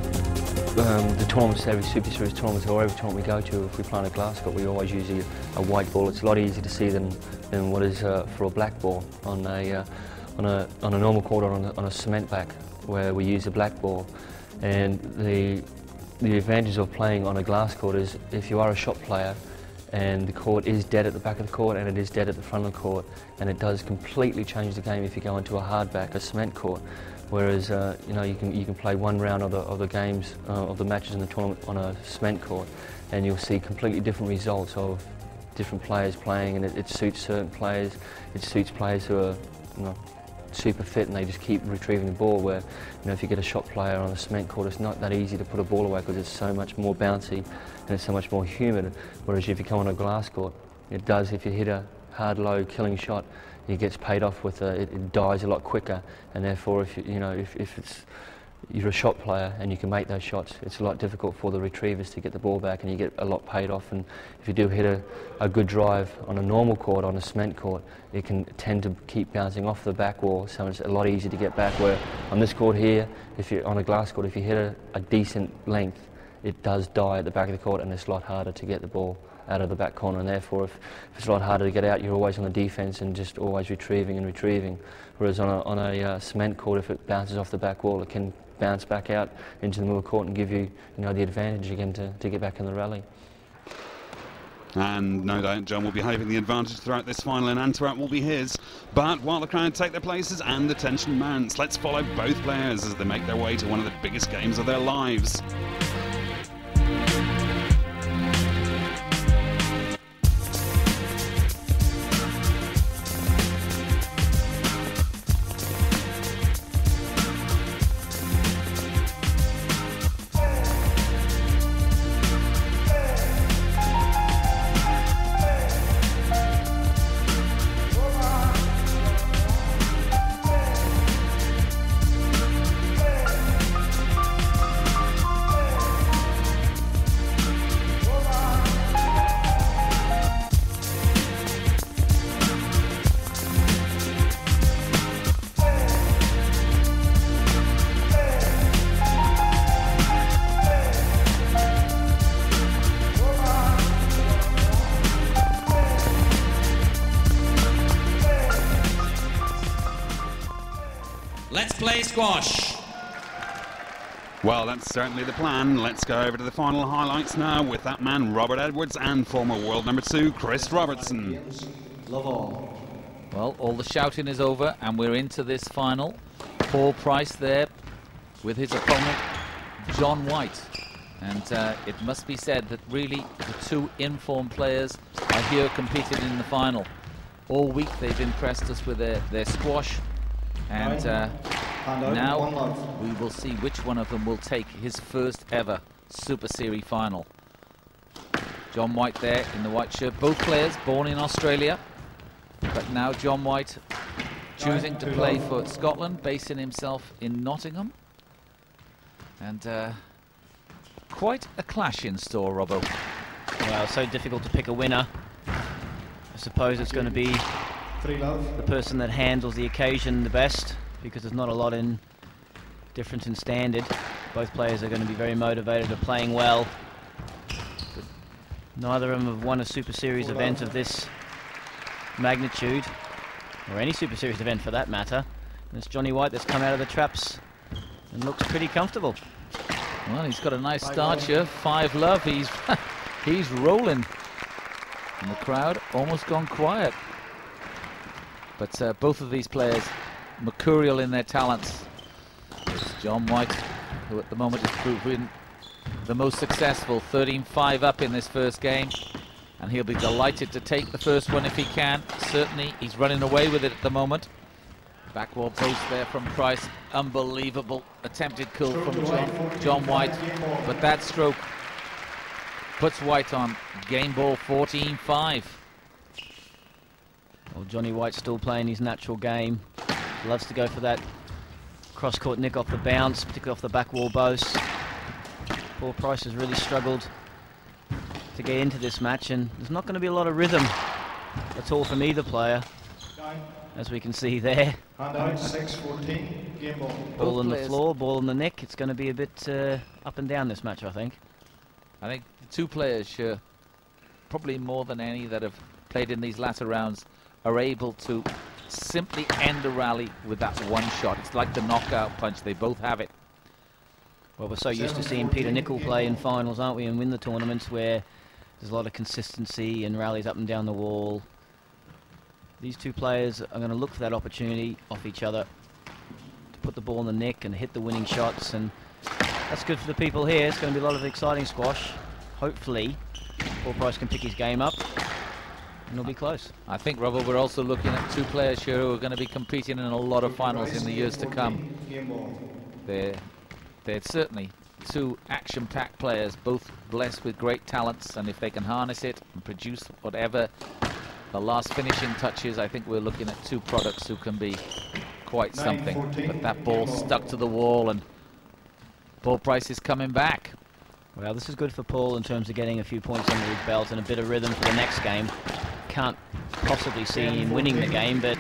Um, the tournaments, every Super Series tournament or every tournament we go to, if we play on a glass court, we always use a, a white ball. It's a lot easier to see than, than what is uh, for a black ball on a, uh, on a, on a normal court or on a, on a cement back, where we use a black ball. And the, the advantage of playing on a glass court is if you are a shot player, and the court is dead at the back of the court and it is dead at the front of the court, and it does completely change the game if you go into a hard back, a cement court. Whereas uh, you know, you can you can play one round of the of the games uh, of the matches in the tournament on a cement court, and you'll see completely different results of different players playing, and it, it suits certain players. It suits players who are, you know, super fit and they just keep retrieving the ball, where, you know, if you get a shot player on a cement court, it's not that easy to put a ball away because it's so much more bouncy and it's so much more humid. Whereas if you come on a glass court, it does, if you hit a hard, low, killing shot, it gets paid off with a, it, it dies a lot quicker, and therefore if you, you know, if, if it's you're a shot player and you can make those shots, it's a lot difficult for the retrievers to get the ball back, and you get a lot paid off. And if you do hit a, a good drive on a normal court, on a cement court, it can tend to keep bouncing off the back wall, so it's a lot easier to get back. Where on this court here, if you're on a glass court, if you hit a, a decent length, it does die at the back of the court, and it's a lot harder to get the ball out of the back corner, and therefore if, if it's a lot harder to get out, you're always on the defence and just always retrieving and retrieving. Whereas on a, on a uh, cement court, if it bounces off the back wall, it can bounce back out into the middle court and give you, you know, the advantage again to, to get back in the rally. And no doubt John will be having the advantage throughout this final, and Antwerp will be his. But while the crowd take their places and the tension mounts, let's follow both players as they make their way to one of the biggest games of their lives. Let's play squash. Well, that's certainly the plan. Let's go over to the final highlights now with that man Robert Edwards and former world number two Chris Robertson. Love all. Well, all the shouting is over and we're into this final. Paul Price there with his opponent John White. And uh, it must be said that really the two informed players are here competing in the final. All week they've impressed us with their, their squash. And uh, now we will see which one of them will take his first ever Super Series final. John White there in the white shirt. Both players born in Australia. But now John White choosing to play for Scotland, basing himself in Nottingham. And uh, quite a clash in store, Robbo. Well, so difficult to pick a winner. I suppose it's going to be the person that handles the occasion the best, because there's not a lot in difference in standard. Both players are going to be very motivated, are playing well. But neither of them have won a Super Series event of this magnitude, or any Super Series event for that matter. And it's Johnny White that's come out of the traps and looks pretty comfortable. Well, he's got a nice start here. Five love. He's he's rolling. And the crowd almost gone quiet. But uh, both of these players mercurial in their talents. It's John White, who at the moment is proving the most successful, thirteen five up in this first game. And he'll be delighted to take the first one if he can. Certainly, he's running away with it at the moment. Backwall post there from Price. Unbelievable attempted kill from John, John White. But that stroke puts White on game ball fourteen five. Well, Johnny White's still playing his natural game. He loves to go for that cross-court nick off the bounce, particularly off the back wall boast. Paul Price has really struggled to get into this match, and there's not going to be a lot of rhythm at all from either player, as we can see there. Hand out, six fourteen, game ball. Ball on the floor, ball on the nick. It's going to be a bit uh, up and down this match, I think. I think the two players, uh, probably more than any that have played in these latter rounds, are able to simply end a rally with that one shot. It's like the knockout punch. They both have it. Well, we're so used to seeing Peter Nicol play in finals, aren't we, and win the tournaments where there's a lot of consistency and rallies up and down the wall. These two players are going to look for that opportunity off each other to put the ball in the nick and hit the winning shots, and that's good for the people here. It's going to be a lot of exciting squash. Hopefully, Paul Price can pick his game up. And it'll be close. I think, Robert, we're also looking at two players here who are going to be competing in a lot of finals in the years to come. They're, they're certainly two action-packed players, both blessed with great talents, and if they can harness it and produce whatever the last finishing touches, I think we're looking at two products who can be quite something. But that ball stuck to the wall, and Paul Price is coming back. Well, this is good for Paul in terms of getting a few points under his belt and a bit of rhythm for the next game. Can't possibly see him winning the game, but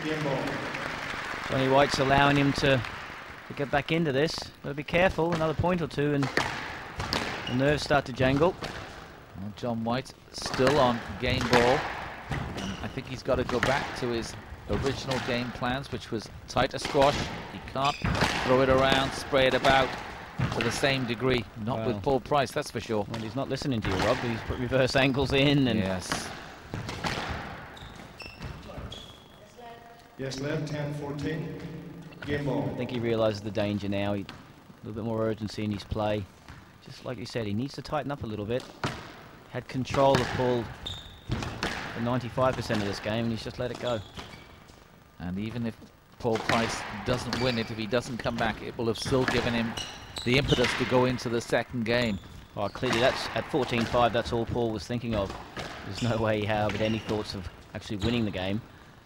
Johnny White's allowing him to, to get back into this. Got to be careful, another point or two, and the nerves start to jangle. Well, John White still on game ball. And I think he's got to go back to his original game plans, which was tighter squash. He can't throw it around, spray it about to the same degree. Not well, with Paul Price, that's for sure. Well, he's not listening to you, Rob. He's put reverse ankles in, and yes. Yes, led, ten fourteen. Game ball. I think he realises the danger now. He, a little bit more urgency in his play. Just like you said, he needs to tighten up a little bit. Had control of Paul for ninety-five percent of this game, and he's just let it go. And even if Paul Price doesn't win it, if he doesn't come back, it will have still given him the impetus to go into the second game. Oh, clearly that's at fourteen five, that's all Paul was thinking of. There's no way he had any thoughts of actually winning the game.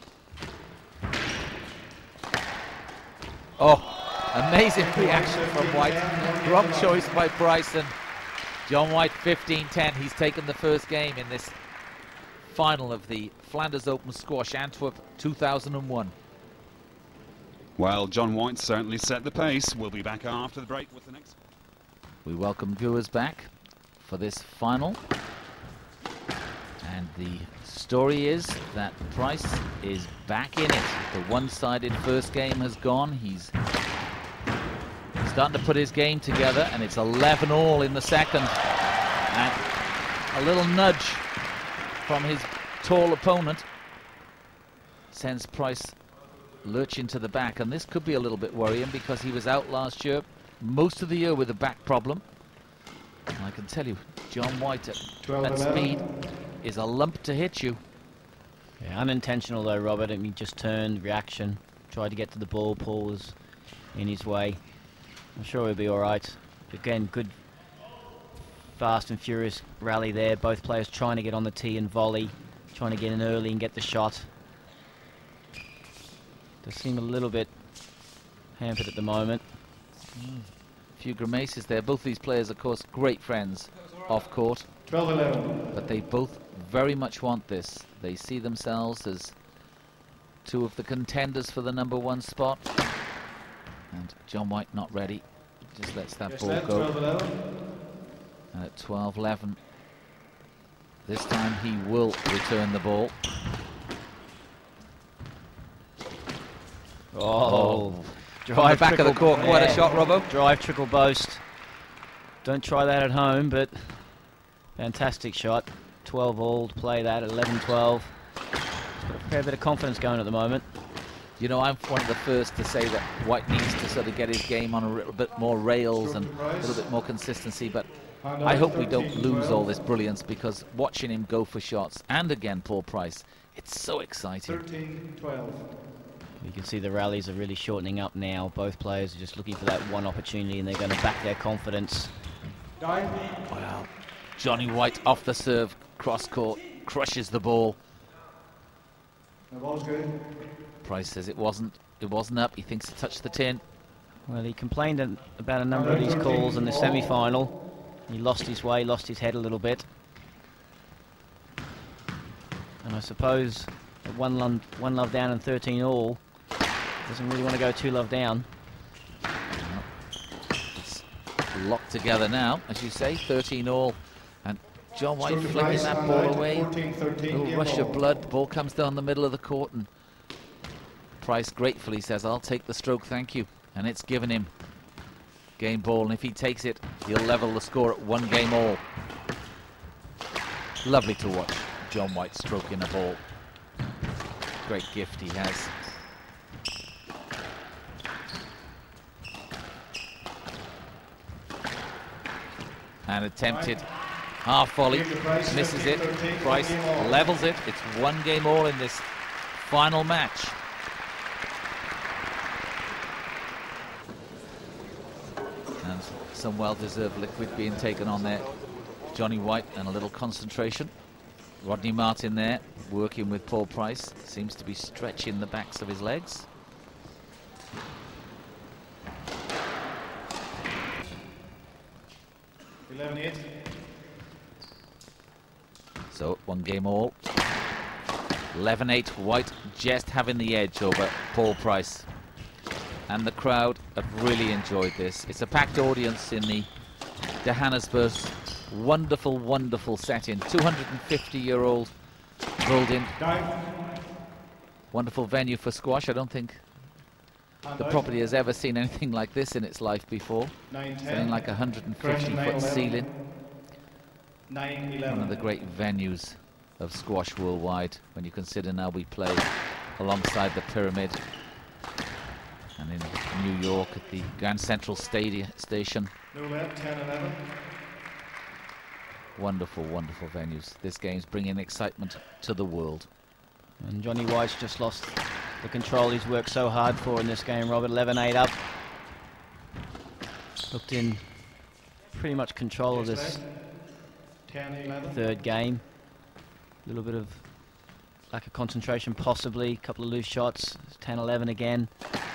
Oh, amazing reaction from White. Wrong choice by Bryson. John White fifteen ten. He's taken the first game in this final of the Flanders Open Squash Antwerp two thousand one. Well, John White certainly set the pace. We'll be back after the break with the next. We welcome viewers back for this final. And the story is that Price is back in it. The one-sided first game has gone. He's starting to put his game together, and it's eleven all in the second. And a little nudge from his tall opponent sends Price lurching to the back, and this could be a little bit worrying because he was out last year, most of the year, with a back problem. And I can tell you, John White at, at speed is a lump to hit you. Yeah, unintentional though, Robert. I mean, just turned, reaction, tried to get to the ball. Paul was in his way. I'm sure he'll be all right. Again, good, fast and furious rally there. Both players trying to get on the tee and volley, trying to get in early and get the shot. Does seem a little bit hampered at the moment. Mm. A few grimaces there. Both these players, of course, great friends off court. twelve eleven. But they both very much want this. They see themselves as two of the contenders for the number one spot. And John White not ready. Just lets that Yes, ball led, go. twelve eleven. And at twelve eleven, this time he will return the ball. Oh, oh. drive back of the court, quite a shot, Robbo. Drive, trickle, boast. Don't try that at home, but fantastic shot. twelve all to play that at eleven twelve. He's got a fair bit of confidence going at the moment. You know, I'm one of the first to say that White needs to sort of get his game on a little bit more rails and a little bit more consistency, but I hope we don't lose all this brilliance, because watching him go for shots, and again Paul Price, it's so exciting. thirteen twelve. You can see the rallies are really shortening up now. Both players are just looking for that one opportunity, and they're going to back their confidence. Wow. Johnny White off the serve, cross court, crushes the ball. The ball's good. Price says it wasn't, it wasn't up. He thinks it touched the tin. Well, he complained an, about a number of these calls in the semi-final. He lost his way, lost his head a little bit. And I suppose at one, love, one love down and thirteen all, doesn't really want to go two love down. It's locked together now, as you say, thirteen all. And John White flicking that ball away. A little rush of blood. The ball comes down the middle of the court, and Price gratefully says, "I'll take the stroke, thank you." And it's given him game ball, and if he takes it, he'll level the score at one game all. Lovely to watch John White stroking a ball. Great gift he has. And attempted half volley, misses it. Price levels it. It's one game all in this final match. And some well-deserved liquid being taken on there. Johnny White and a little concentration. Rodney Martin there, working with Paul Price. Seems to be stretching the backs of his legs. eleven eight. So, one game all. eleven eight, White just having the edge over Paul Price. And the crowd have really enjoyed this. It's a packed audience in the Johannesburg. Wonderful, wonderful setting. two hundred fifty year old building. Wonderful venue for squash. I don't think the property has ever seen anything like this in its life before. Something like a one hundred fifty foot ceiling. One of the great venues of squash worldwide, when you consider now we play alongside the Pyramid, and in New York at the Grand Central Stadium Station. No lead, ten eleven. Wonderful, wonderful venues. This game's bringing excitement to the world. And Johnny White's just lost the control he's worked so hard for in this game, Robert. eleven eight up. Looked in pretty much control of this third game. A little bit of lack of concentration possibly, a couple of loose shots. ten eleven again.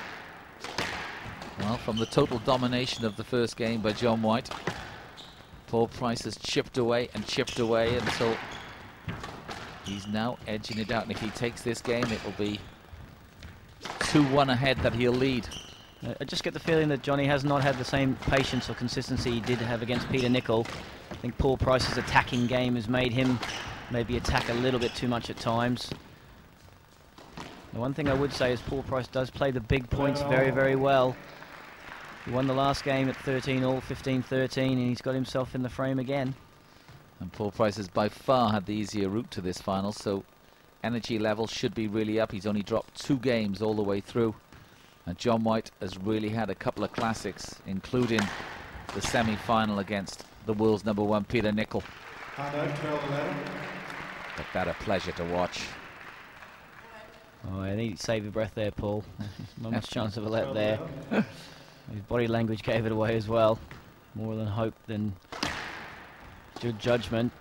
Well, from the total domination of the first game by John White, Paul Price has chipped away and chipped away until he's now edging it out. And if he takes this game, it will be two one ahead that he'll lead. I just get the feeling that Johnny has not had the same patience or consistency he did have against Peter Nicol. I think Paul Price's attacking game has made him maybe attack a little bit too much at times. The one thing I would say is Paul Price does play the big points very, very well. He won the last game at thirteen all, fifteen thirteen, and he's got himself in the frame again. And Paul Price has by far had the easier route to this final, so energy level should be really up. He's only dropped two games all the way through. And John White has really had a couple of classics, including the semi-final against the world's number one Peter Nicol. But that a pleasure to watch. Oh, I think you save your breath there, Paul. Not much chance of a let there. His body language gave it away as well. More than hope than good judgment.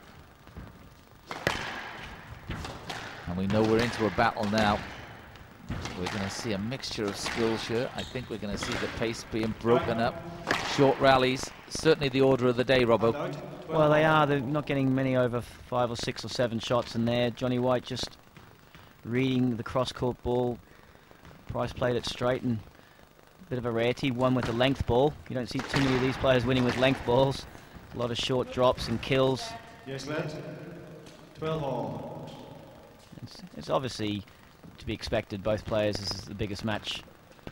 And we know we're into a battle now. We're going to see a mixture of skills here. I think we're going to see the pace being broken up. Short rallies, certainly the order of the day, Robbo. Well, they are. They're not getting many over five or six or seven shots in there. Johnny White just reading the cross-court ball. Price played it straight, and a bit of a rarity. One with a length ball. You don't see too many of these players winning with length balls. A lot of short drops and kills. Yes, lad. twelve all. It's, it's obviously to be expected. Both players, this is the biggest match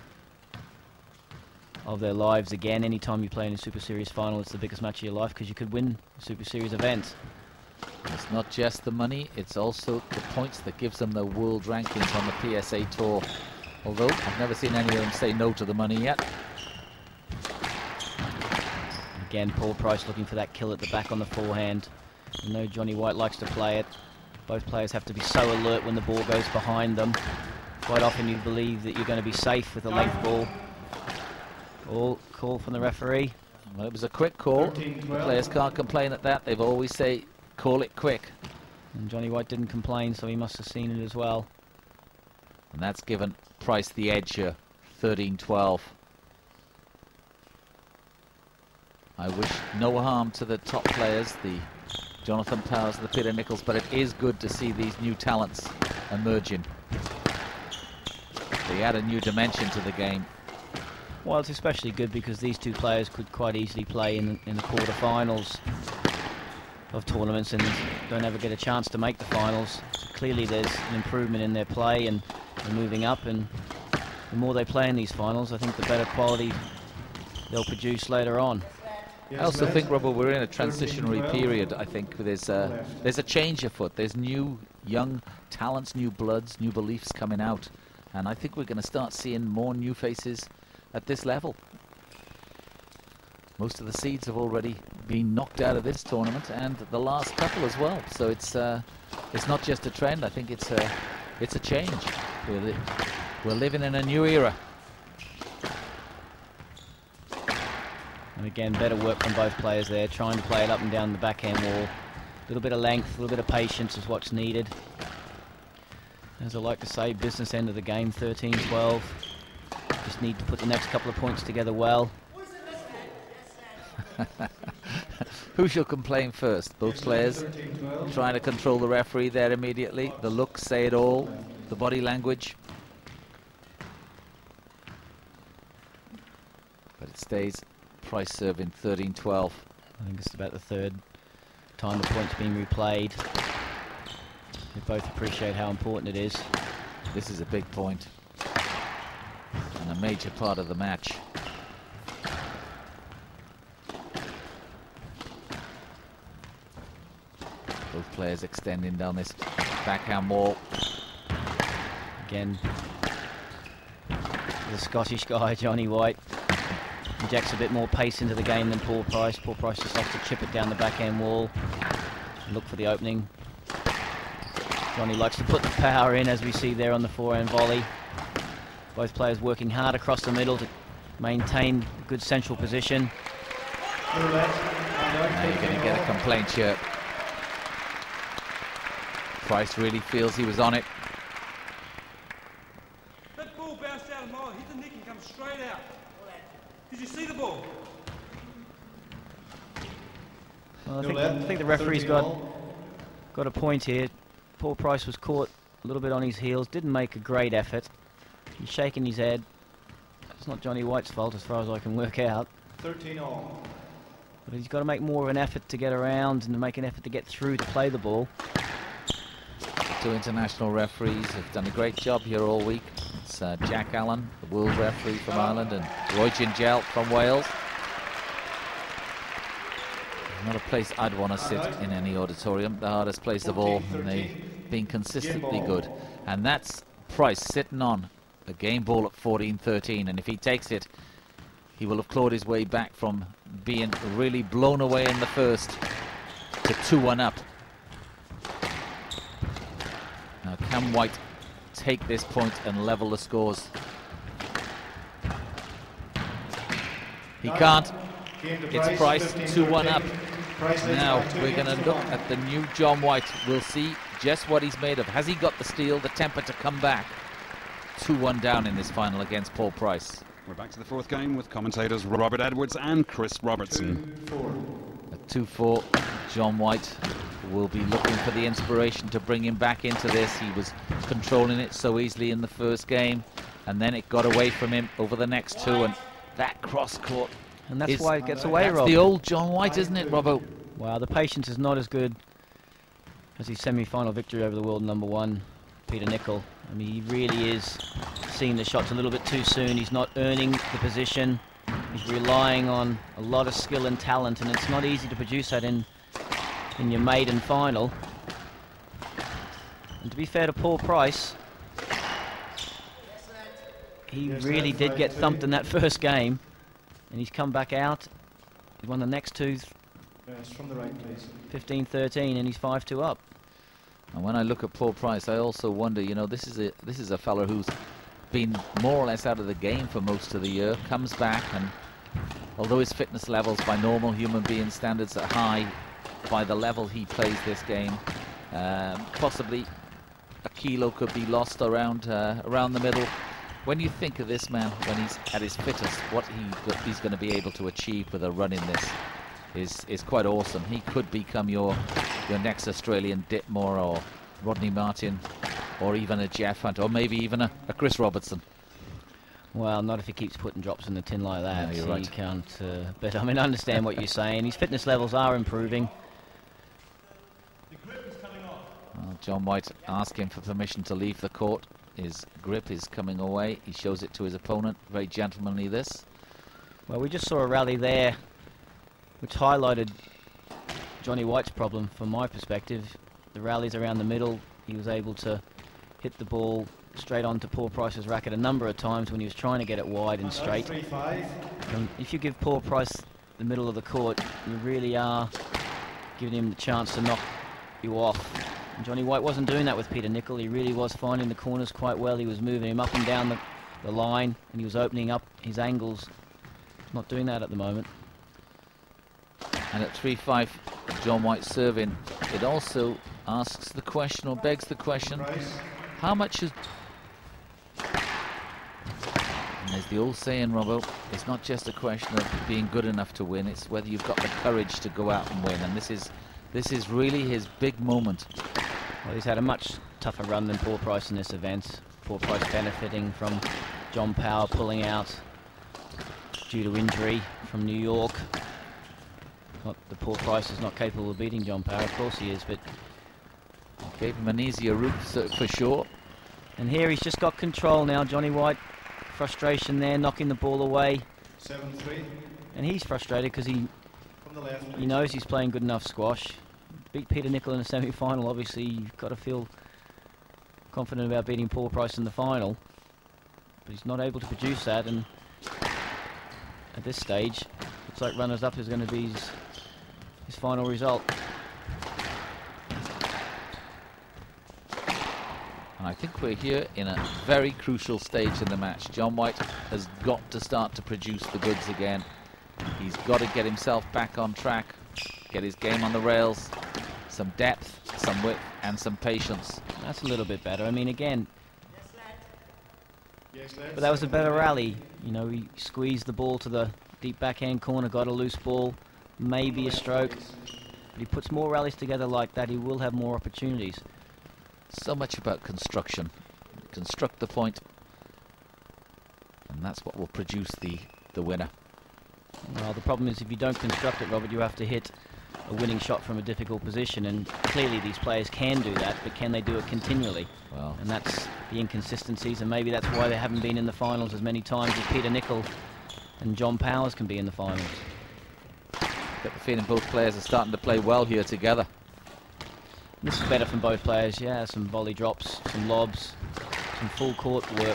of their lives. Again, anytime you play in a Super Series final, it's the biggest match of your life because you could win a Super Series event. It's not just the money, it's also the points that gives them their world rankings on the P S A Tour. Although I've never seen any of them say no to the money yet. Again, Paul Price looking for that kill at the back on the forehand. You know Johnny White likes to play it. Both players have to be so alert when the ball goes behind them. Quite often you believe that you're going to be safe with a length ball. All call from the referee. Well, it was a quick call. The players can't complain at that. They've always say, call it quick. And Johnny White didn't complain, so he must have seen it as well. And that's given Price the edge here, thirteen twelve. I wish no harm to the top players, the Jonathan Powers and the Peter Nichols, but it is good to see these new talents emerging. They add a new dimension to the game. Well, it's especially good because these two players could quite easily play in, in the quarterfinals of tournaments and don't ever get a chance to make the finals. So clearly there's an improvement in their play and they're moving up, and the more they play in these finals, I think the better quality they'll produce later on. I also think, Robert, we're in a transitionary period. I think there's a, there's a change afoot. There's new young talents, new bloods, new beliefs coming out. And I think we're going to start seeing more new faces at this level. Most of the seeds have already been knocked out of this tournament, and the last couple as well. So it's uh, it's not just a trend. I think it's a it's a change. We're, li we're living in a new era. And again, better work from both players there, trying to play it up and down the backhand wall. A little bit of length, a little bit of patience is what's needed. As I like to say, business end of the game, thirteen twelve. Just need to put the next couple of points together well. Who shall complain first? Both players trying to control the referee there immediately. The looks say it all. The body language. But it stays Price serving thirteen twelve. I think it's about the third time the point's being replayed. We both appreciate how important it is. This is a big point and a major part of the match. Both players extending down this backhand wall. Again, the Scottish guy, Johnny White, injects a bit more pace into the game than Paul Price. Paul Price just has to chip it down the backhand wall and look for the opening. Johnny likes to put the power in, as we see there on the forehand volley. Both players working hard across the middle to maintain a good central position. Now you're going to get a complaint here. Price really feels he was on it. That ball bounced out of mine, hit the nick and come straight out. Did you see the ball? Well, I, think, I think the referee's got, got a point here. Paul Price was caught a little bit on his heels, didn't make a great effort. He's shaking his head. It's not Johnny White's fault as far as I can work out. thirteen all. But he's got to make more of an effort to get around and to make an effort to get through to play the ball. Two international referees have done a great job here all week. It's uh, Jack Allen, the world referee from Ireland, and Roy Gingell from Wales. Not a place I'd want to sit in any auditorium. The hardest place of all, and they've been consistently good. And that's Price sitting on a game ball at fourteen thirteen, and if he takes it, he will have clawed his way back from being really blown away in the first to two one up. Now can White take this point and level the scores? He can't. It's Price two one up. Now we're going to look at the new John White. We'll see just what he's made of. Has he got the steel, the temper to come back? two one down in this final against Paul Price. We're back to the fourth game with commentators Robert Edwards and Chris Robertson. At two four, John White will be looking for the inspiration to bring him back into this. He was controlling it so easily in the first game, and then it got away from him over the next two, and that cross court. And that's why it gets away, Rob. The old John White, isn't it, Robbo? Wow, the patience is not as good as his semi-final victory over the world number one, Peter Nicol. I mean, he really is seeing the shots a little bit too soon. He's not earning the position. He's relying on a lot of skill and talent, and it's not easy to produce that in in your maiden final. And to be fair to Paul Price, he really did get thumped in that first game, and he's come back out. He won the next two, Yes, from the right place. fifteen thirteen, and he's five two up. And when I look at Paul Price, I also wonder, you know, this is a this is a fella who's been more or less out of the game for most of the year, comes back, and although his fitness levels by normal human being standards are high, by the level he plays this game, um, possibly a kilo could be lost around uh, around the middle. When you think of this man, when he's at his fittest, what he he's going to be able to achieve with a run in this is is quite awesome. He could become your your next Australian Ditmore or Rodney Martin, or even a Jeff Hunt, or maybe even a, a Chris Robertson. Well, not if he keeps putting drops in the tin like that. No, you're so right. You can't. Uh, but I mean, I understand what you're saying. His fitness levels are improving. Well, John White asking for permission to leave the court. His grip is coming away. He shows it to his opponent. Very gentlemanly, this. Well, we just saw a rally there which highlighted Johnny White's problem from my perspective. The rallies around the middle, he was able to hit the ball straight onto Paul Price's racket a number of times when he was trying to get it wide and straight. And if you give Paul Price the middle of the court, you really are giving him the chance to knock you off. And Johnny White wasn't doing that with Peter Nicol. He really was finding the corners quite well. He was moving him up and down the, the line, and he was opening up his angles. Not doing that at the moment. And at three five, John White serving. It also asks the question, or begs the question, how much is... And there's the old saying, Robbo, it's not just a question of being good enough to win, it's whether you've got the courage to go out and win. And this is this is really his big moment. Well, he's had a much tougher run than Paul Price in this event. Paul Price benefiting from John Power pulling out due to injury from New York. Not that Paul Price is not capable of beating John Power, of course he is, but gave him an easier route for sure. And here he's just got control now, Johnny White. Frustration there, knocking the ball away. seven three. And he's frustrated because he From the left. he knows he's playing good enough squash. Beat Peter Nicol in a semi-final, obviously you've got to feel confident about beating Paul Price in the final, but he's not able to produce that, and at this stage looks like runners-up is going to be his, his final result. And I think we're here in a very crucial stage in the match. John White has got to start to produce the goods again. He's got to get himself back on track, get his game on the rails, some depth, some width, and some patience. That's a little bit better. I mean, again, but that was a better rally. You know, he squeezed the ball to the deep backhand corner, got a loose ball, maybe a stroke. But he puts more rallies together like that, he will have more opportunities. So much about construction. Construct the point, and that's what will produce the, the winner. Well, the problem is if you don't construct it, Robert, you have to hit a winning shot from a difficult position, and clearly these players can do that, but can they do it continually? Well, and that's the inconsistencies, and maybe that's why they haven't been in the finals as many times as Peter Nicol and John Powers can be in the finals. Get the feeling both players are starting to play well here together. This is better from both players, yeah, some volley drops, some lobs, some full court work.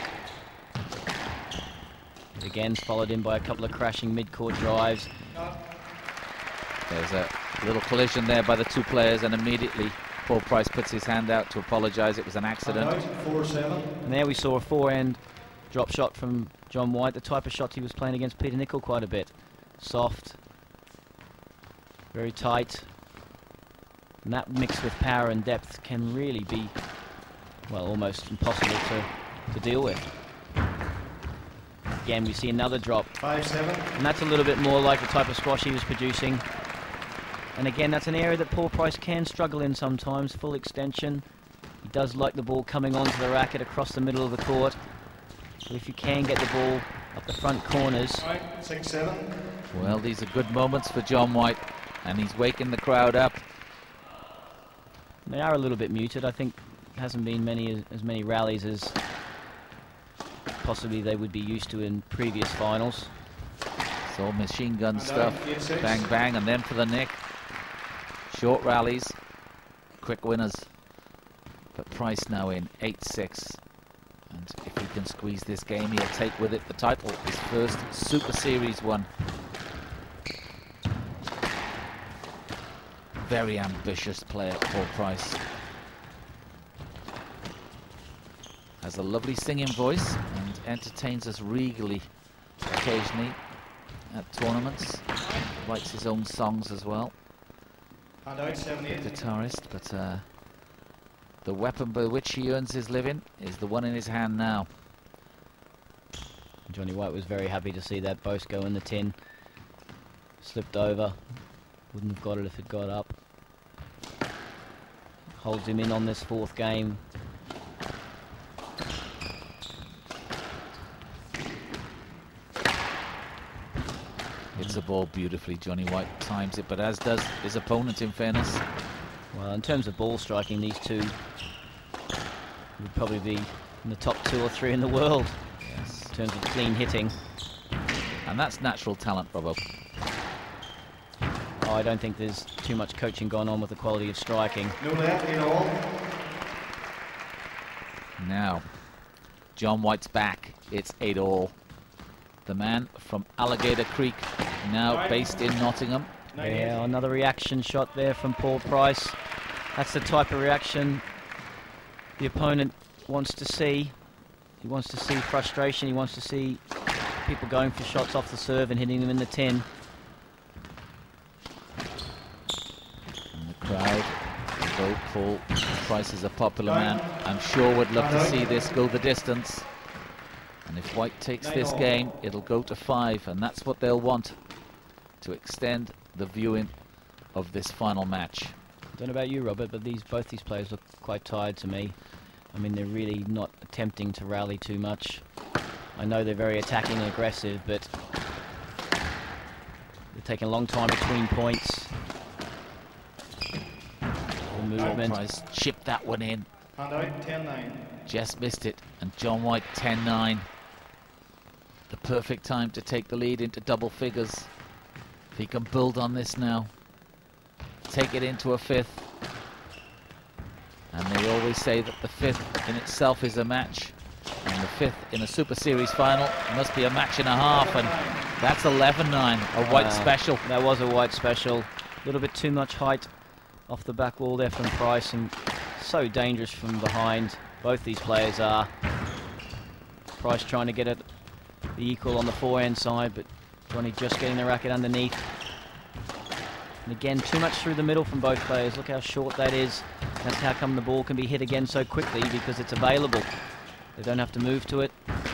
Again, followed in by a couple of crashing mid-court drives. There's a little collision there by the two players, and immediately Paul Price puts his hand out to apologise. It was an accident. And there we saw a forehand drop shot from John White, the type of shot he was playing against Peter Nicol quite a bit. Soft, very tight. And that mixed with power and depth can really be, well, almost impossible to, to deal with. Again, we see another drop. five seven. And that's a little bit more like the type of squash he was producing. And again, that's an area that Paul Price can struggle in sometimes, full extension. He does like the ball coming onto the racket across the middle of the court. So if you can get the ball up the front corners. Right, six seven. Well, these are good moments for John White, and he's waking the crowd up. They are a little bit muted. I think there hasn't been many as, as many rallies as possibly they would be used to in previous finals. It's all machine gun stuff. Bang, bang, and then for the nick. Short rallies, quick winners. But Price now in eight six. And if he can squeeze this game, he'll take with it the title, his first Super Series one. Very ambitious player, Paul Price. Has a lovely singing voice and entertains us regally occasionally at tournaments. Writes his own songs as well. And out seven eight. A guitarist, but uh, the weapon by which he earns his living is the one in his hand now. Johnny White was very happy to see that boast go in the tin. Slipped over. Wouldn't have got it if it got up. Holds him in on this fourth game. Hits the ball beautifully. Johnny White times it, but as does his opponent, in fairness. Well, in terms of ball striking, these two would probably be in the top two or three in the world. Yes. In terms of clean hitting. And that's natural talent, Robbo. Oh, I don't think there's too much coaching going on with the quality of striking. No left, eight all. Now, John White's back. It's eight all. The man from Alligator Creek, now based in Nottingham. Yeah, another reaction shot there from Paul Price. That's the type of reaction the opponent wants to see. He wants to see frustration. He wants to see people going for shots off the serve and hitting them in the tin. And the crowd, although Paul Price is a popular man, I'm sure would love to see this go the distance. And if White takes this game, it'll go to five, and that's what they'll want, to extend the viewing of this final match. I don't know about you, Robert, but these both these players look quite tired to me. I mean, they're really not attempting to rally too much. I know they're very attacking and aggressive, but they're taking a long time between points. The movement. Price chipped that one in. And out ten nine. Just missed it, and John White ten nine. The perfect time to take the lead into double figures. If he can build on this now, take it into a fifth. And they always say that the fifth in itself is a match, and the fifth in a Super Series final must be a match and a half, and that's eleven nine, a white Wow. special. That was a white special. A little bit too much height off the back wall there from Price, and so dangerous from behind. Both these players are. Price trying to get it the equal on the forehand side, but Johnny just getting the racket underneath. And again, too much through the middle from both players. Look how short that is. That's how come the ball can be hit again so quickly, because it's available. They don't have to move to it.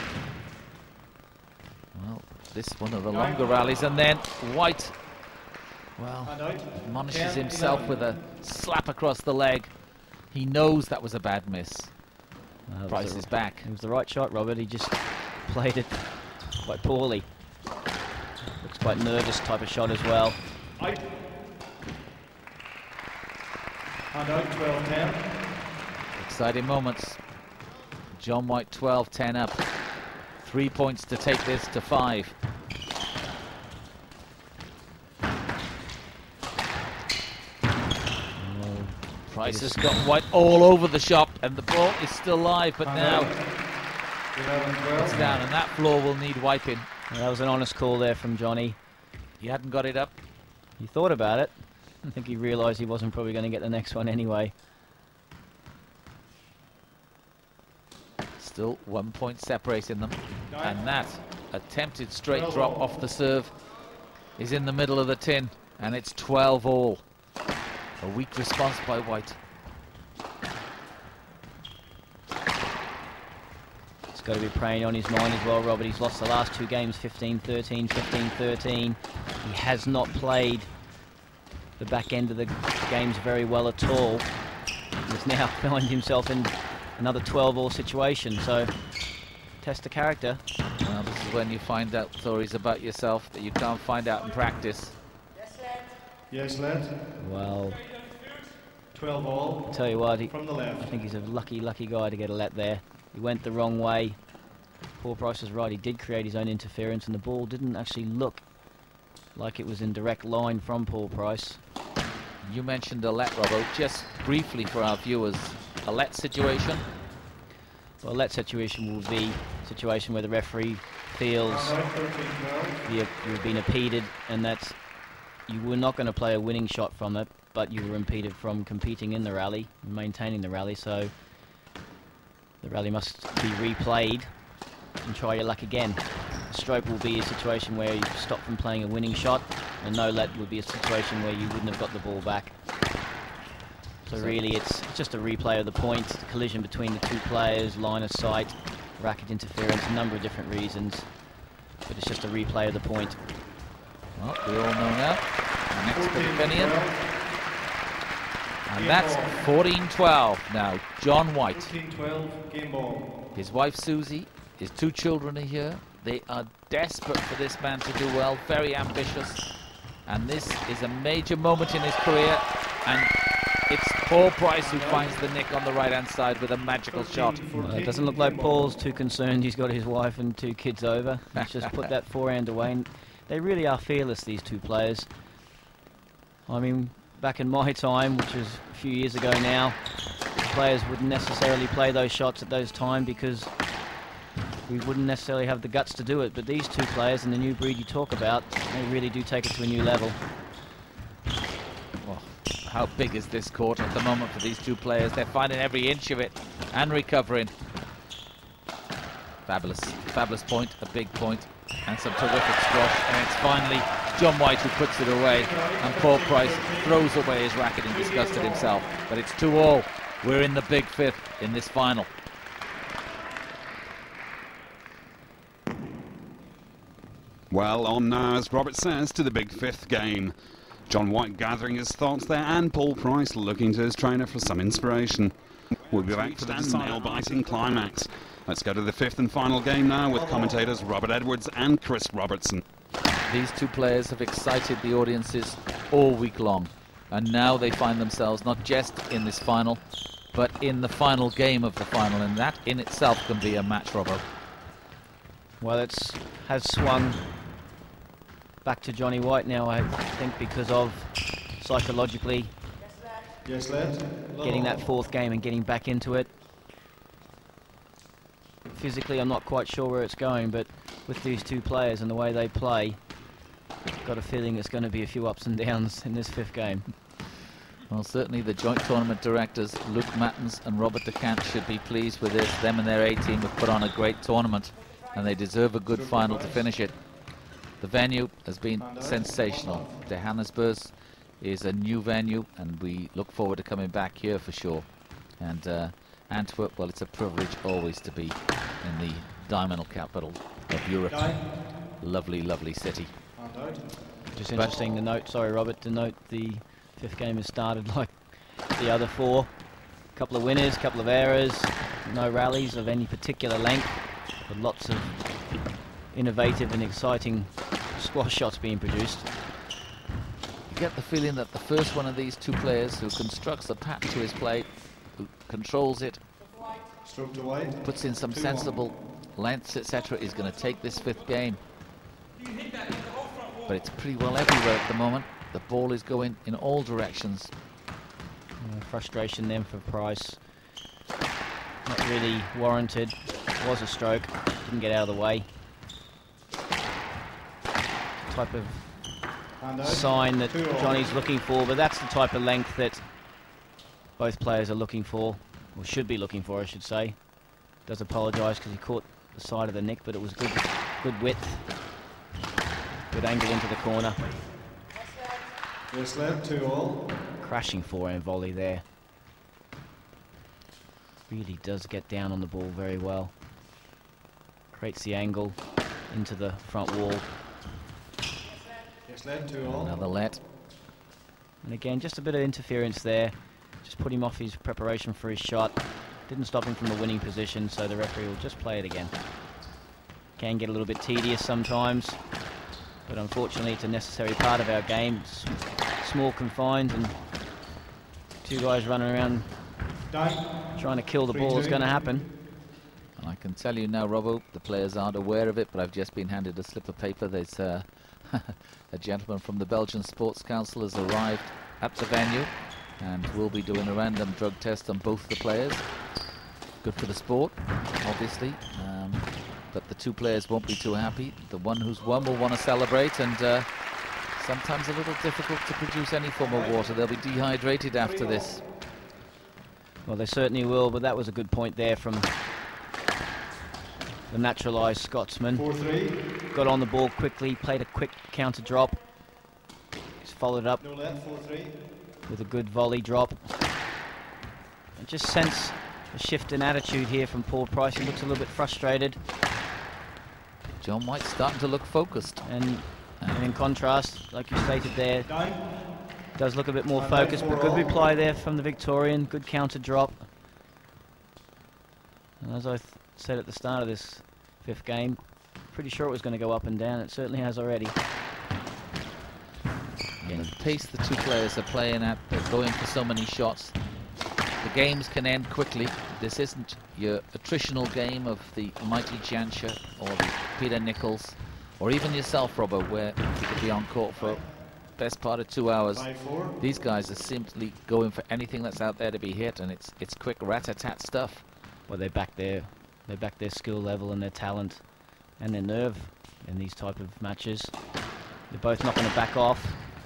Well, this one of the longer rallies, and then White, well, admonishes himself with a slap across the leg. He knows that was a bad miss. Uh, Price is back. It was the right shot, Robert. He just played it quite poorly. Looks quite nervous type of shot as well. Out. And out, twelve ten. Exciting moments. John White twelve ten up. Three points to take this to five. Price has got White all over the shop, and the ball is still live, but now it's down, and that floor will need wiping. Well, that was an honest call there from Johnny. He hadn't got it up. He thought about it. I think he realised he wasn't probably going to get the next one anyway. Still one point separating them, and that attempted straight drop off the serve is in the middle of the tin, and it's twelve all. A weak response by White. It's got to be preying on his mind as well, Robert. He's lost the last two games, fifteen thirteen, fifteen thirteen. He has not played the back end of the games very well at all. He's now found himself in another twelve all situation, so test the character. Well, this is when you find out stories about yourself that you can't find out in practice. Yes, lad. Well, twelve all. I'll tell you what, he, from the left. I think he's a lucky, lucky guy to get a let there. He went the wrong way. Paul Price was right. He did create his own interference, and the ball didn't actually look like it was in direct line from Paul Price. You mentioned a let, Robbo. Just briefly for our viewers, a let situation? Well, a let situation will be a situation where the referee feels you, you've been impeded, and that's you were not going to play a winning shot from it, but you were impeded from competing in the rally, maintaining the rally, so the rally must be replayed and try your luck again. A stroke will be a situation where you stop from playing a winning shot, and no let would be a situation where you wouldn't have got the ball back. So really it's just a replay of the point, the collision between the two players, line of sight, racket interference, a number of different reasons, but it's just a replay of the point. Well, we all know now. The next bit of Fenian. And that's fourteen twelve now. John White. fourteen twelve, game ball. His wife Susie, his two children are here. They are desperate for this man to do well, very ambitious. And this is a major moment in his career. And it's Paul Price who finds the nick on the right-hand side with a magical shot. Well, it doesn't look like Paul's too concerned. He's got his wife and two kids over. He's just put that forehand away. And they really are fearless, these two players. I mean, back in my time, which was a few years ago now, the players wouldn't necessarily play those shots at those times because we wouldn't necessarily have the guts to do it. But these two players and the new breed you talk about, they really do take it to a new level. Well, how big is this court at the moment for these two players? They're finding every inch of it and recovering. Fabulous, fabulous point, a big point, and some terrific squash. And it's finally John White who puts it away, and Paul Price throws away his racket in disgust at himself. But it's two all. We're in the big fifth in this final. Well, on now, as Robert says, to the big fifth game. John White gathering his thoughts there, and Paul Price looking to his trainer for some inspiration. We'll be back for the nail-biting climax. Let's go to the fifth and final game now with commentators Robert Edwards and Chris Robertson. These two players have excited the audiences all week long, and now they find themselves not just in this final, but in the final game of the final, and that in itself can be a match, Robbo. Well, it's has swung back to Johnny White now, I think, because of psychologically Yes, lad. getting that fourth game and getting back into it. Physically, I'm not quite sure where it's going, but with these two players and the way they play, I've got a feeling it's going to be a few ups and downs in this fifth game. Well, certainly the joint tournament directors, Luke Mattens and Robert DeCant, should be pleased with this. Them and their A team have put on a great tournament, and they deserve a good final to finish it. The venue has been sensational. Johannesburg is a new venue, and we look forward to coming back here for sure. And uh, Antwerp, well, it's a privilege always to be in the diamond capital of Europe. Lovely, lovely city. Just interesting to note, sorry Robert, to note the fifth game has started like the other four. A couple of winners, couple of errors, no rallies of any particular length, but lots of innovative and exciting squash shots being produced. You get the feeling that the first one of these two players who constructs a pattern to his play, who controls it, Stroke to wide. puts in some sensible lengths, et cetera, is going to take this fifth game. But it's pretty well everywhere at the moment. The ball is going in all directions. Uh, frustration then for Price. Not really warranted. It was a stroke. Didn't get out of the way. Type of sign that Johnny's looking for, but that's the type of length that both players are looking for, or should be looking for, I should say. Does apologise because he caught the side of the neck, but it was good, good width, good angle into the corner. Yes, lad. Two all. Crashing forehand volley there. Really does get down on the ball very well. Creates the angle into the front wall. Yes, lad. Two all. Another let. And again, just a bit of interference there. Just put him off his preparation for his shot. Didn't stop him from the winning position, so the referee will just play it again. Can get a little bit tedious sometimes, but unfortunately it's a necessary part of our game. It's small, confined, and two guys running around trying to kill the ball is going to happen. And I can tell you now, Robbo, the players aren't aware of it, but I've just been handed a slip of paper. There's uh, a gentleman from the Belgian Sports Council has arrived at the venue, and we'll be doing a random drug test on both the players. Good for the sport, obviously, um, but the two players won't be too happy. The one who's won will want to celebrate, and uh, sometimes a little difficult to produce any form of water. They'll be dehydrated after this. Well, they certainly will, but that was a good point there from the naturalised Scotsman. Four, three. Got on the ball quickly, played a quick counter drop. He's followed up No lad. Four, three. with a good volley drop. I just sense a shift in attitude here from Paul Price. He looks a little bit frustrated. John White's starting to look focused. And, and in contrast, like you stated there, Down. does look a bit more focused, but good reply there from the Victorian. Good counter drop. And as I th said at the start of this fifth game, pretty sure it was going to go up and down. It certainly has already. And the pace the two players are playing at, they're going for so many shots. The games can end quickly. This isn't your attritional game of the mighty Jansha or the Peter Nichols, or even yourself, Robbo, where you could be on court for best part of two hours. Five, four. These guys are simply going for anything that's out there to be hit, and it's it's quick rat-a-tat stuff. Well, they back their they back their skill level and their talent and their nerve in these type of matches. They're both not going to back off.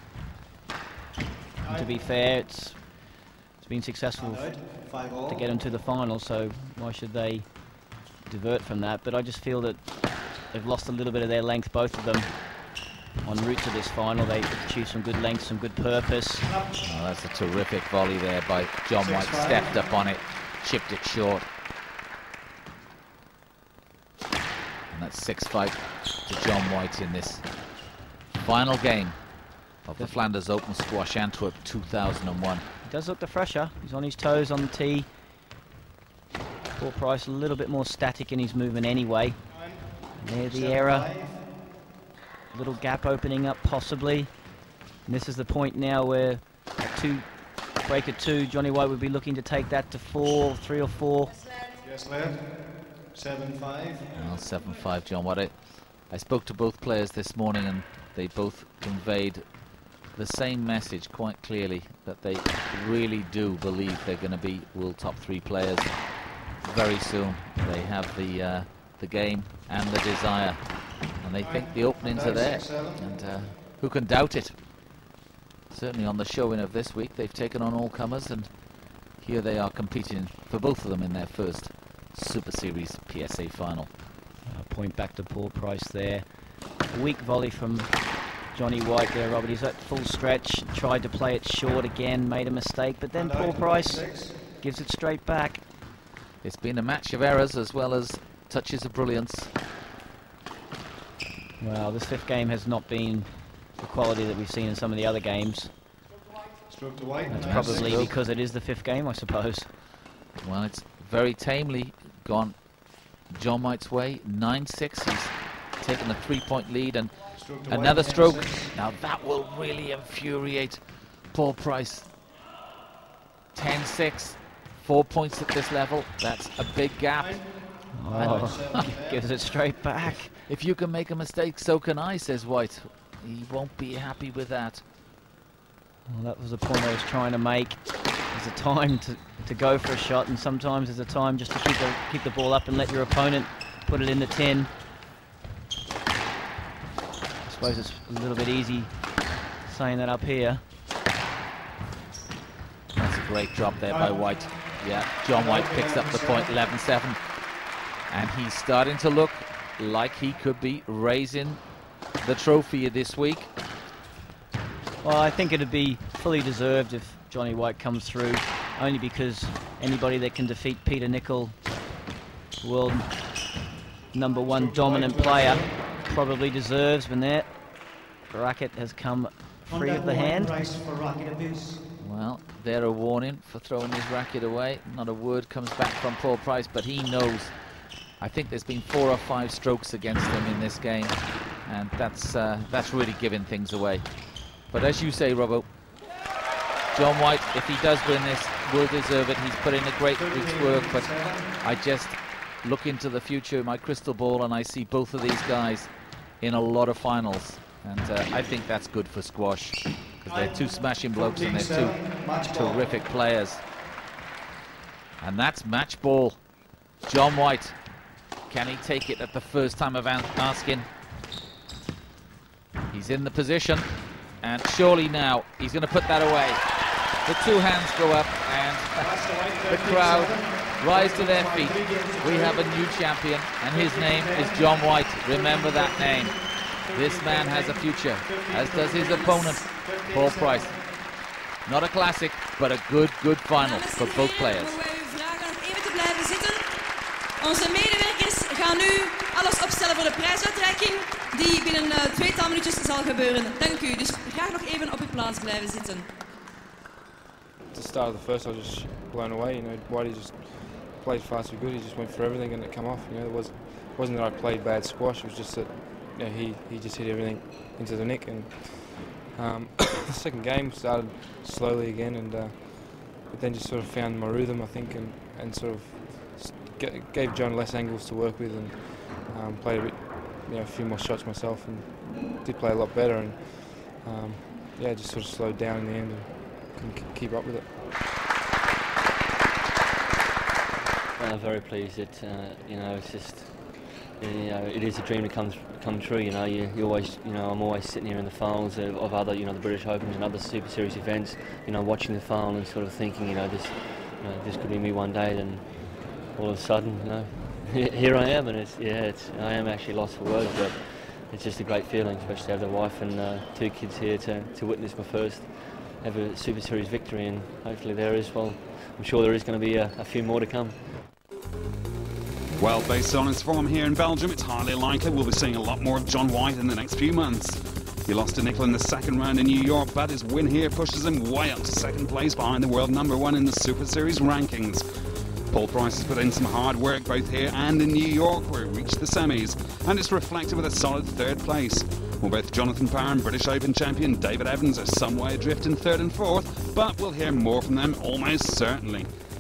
And to be fair, it's it's been successful Five all. to get them to the final, so why should they divert from that? But I just feel that they've lost a little bit of their length, both of them, en route to this final. They achieved some good length, some good purpose. Oh, that's a terrific volley there by John White. Stepped up on it, chipped it short. And that's six five to John White in this final game of the Flanders Open Squash Antwerp two thousand one. He does look the fresher. He's on his toes on the tee. Paul Price a little bit more static in his movement anyway. And there the error. A little gap opening up possibly. And this is the point now where at two, break at two, Johnny White would be looking to take that to four, three or four. Yes, lad. Seven, five. Well, seven five, John White. I, I spoke to both players this morning, and they both conveyed the same message quite clearly, that they really do believe they're going to be world top three players very soon. They have the uh, the game and the desire, and they think the openings are there, and uh, who can doubt it? Certainly on the showing of this week, they've taken on all comers, and here they are competing for both of them in their first Super Series P S A final. Uh, point back to Paul Price there. A weak volley from Johnny White there, Robert. He's at full stretch, tried to play it short again, made a mistake, but then Paul Price gives it straight back. It's been a match of errors as well as touches of brilliance. Well, this fifth game has not been the quality that we've seen in some of the other games. That's probably because it is the fifth game, I suppose. Well, it's very tamely gone John White's way. nine six, he's taken a three-point lead, and another stroke. Now that will really infuriate Paul Price. ten six, four points at this level. That's a big gap. Oh, gives it straight back. If you can make a mistake, so can I, says White. He won't be happy with that. Well, that was the point I was trying to make. There's a time to, to go for a shot, and sometimes there's a time just to keep the, keep the ball up and let your opponent put it in the tin. I suppose it's a little bit easy saying that up here. That's a great drop there by White. Yeah, John White picks up the point, eleven seven. And he's starting to look like he could be raising the trophy this week. Well, I think it'd be fully deserved if Johnny White comes through, only because anybody that can defeat Peter Nicol, world number one dominant player, probably deserves. When that racket has come free of the hand. Well, they're a warning for throwing his racket away. Not a word comes back from Paul Price, but he knows. I think there's been four or five strokes against him in this game, and that's uh, that's really giving things away. But as you say, Robbo, John White, if he does win this, will deserve it. He's put in a great week's work, but I just look into the future, my crystal ball, and I see both of these guys in a lot of finals. And uh, I think that's good for squash, because they're two smashing blokes and they're two terrific players. And that's match ball. John White, can he take it at the first time of asking? He's in the position, and surely now he's going to put that away. The two hands go up, and the crowd rise to their feet. We have a new champion, and his name is John White. Remember that name. This man has a future, as does his opponent, Paul Price. Not a classic, but a good, good final for both players. Onze medewerkers gaan nu alles opstellen voor de prijsuitreiking, die binnen uh, tweetal minuutjes zal gebeuren. Dank u. Dus graag nog even op uw plaats blijven zitten. At the start of the first, I was just blown away. You know, Whitey just played far too good. He just went for everything and it came off. You know, it was wasn't that I played bad squash. It was just that, you know, he he just hit everything into the nick. And um, the second game started slowly again, and uh, but then just sort of found my rhythm, I think, and and sort of gave John less angles to work with, and um, played a bit, you know, a few more shots myself, and did play a lot better. And um, yeah, just sort of slowed down in the end and couldn't keep up with it. I'm very pleased that uh, you know, it's just, you know, it is a dream to come come true. You know, you, you always, you know, I'm always sitting here in the finals of, of other, you know, the British Opens and other Super Series events. You know, watching the final and sort of thinking, you know, this, you know, this could be me one day. Then all of a sudden, you know, here I am, and it's yeah, it's I am actually lost for words, but it's just a great feeling, especially to have the wife and uh, two kids here to to witness my first ever Super Series victory, and hopefully there is, well, I'm sure there is going to be a, a few more to come. Well, based on his form here in Belgium, it's highly likely we'll be seeing a lot more of John White in the next few months. He lost to Nicol in the second round in New York, but his win here pushes him way up to second place behind the world number one in the Super Series rankings. Paul Price has put in some hard work both here and in New York, where he reached the semis, and it's reflected with a solid third place. Well, both Jonathan Power and British Open champion David Evans are some way adrift in third and fourth, but we'll hear more from them almost certainly.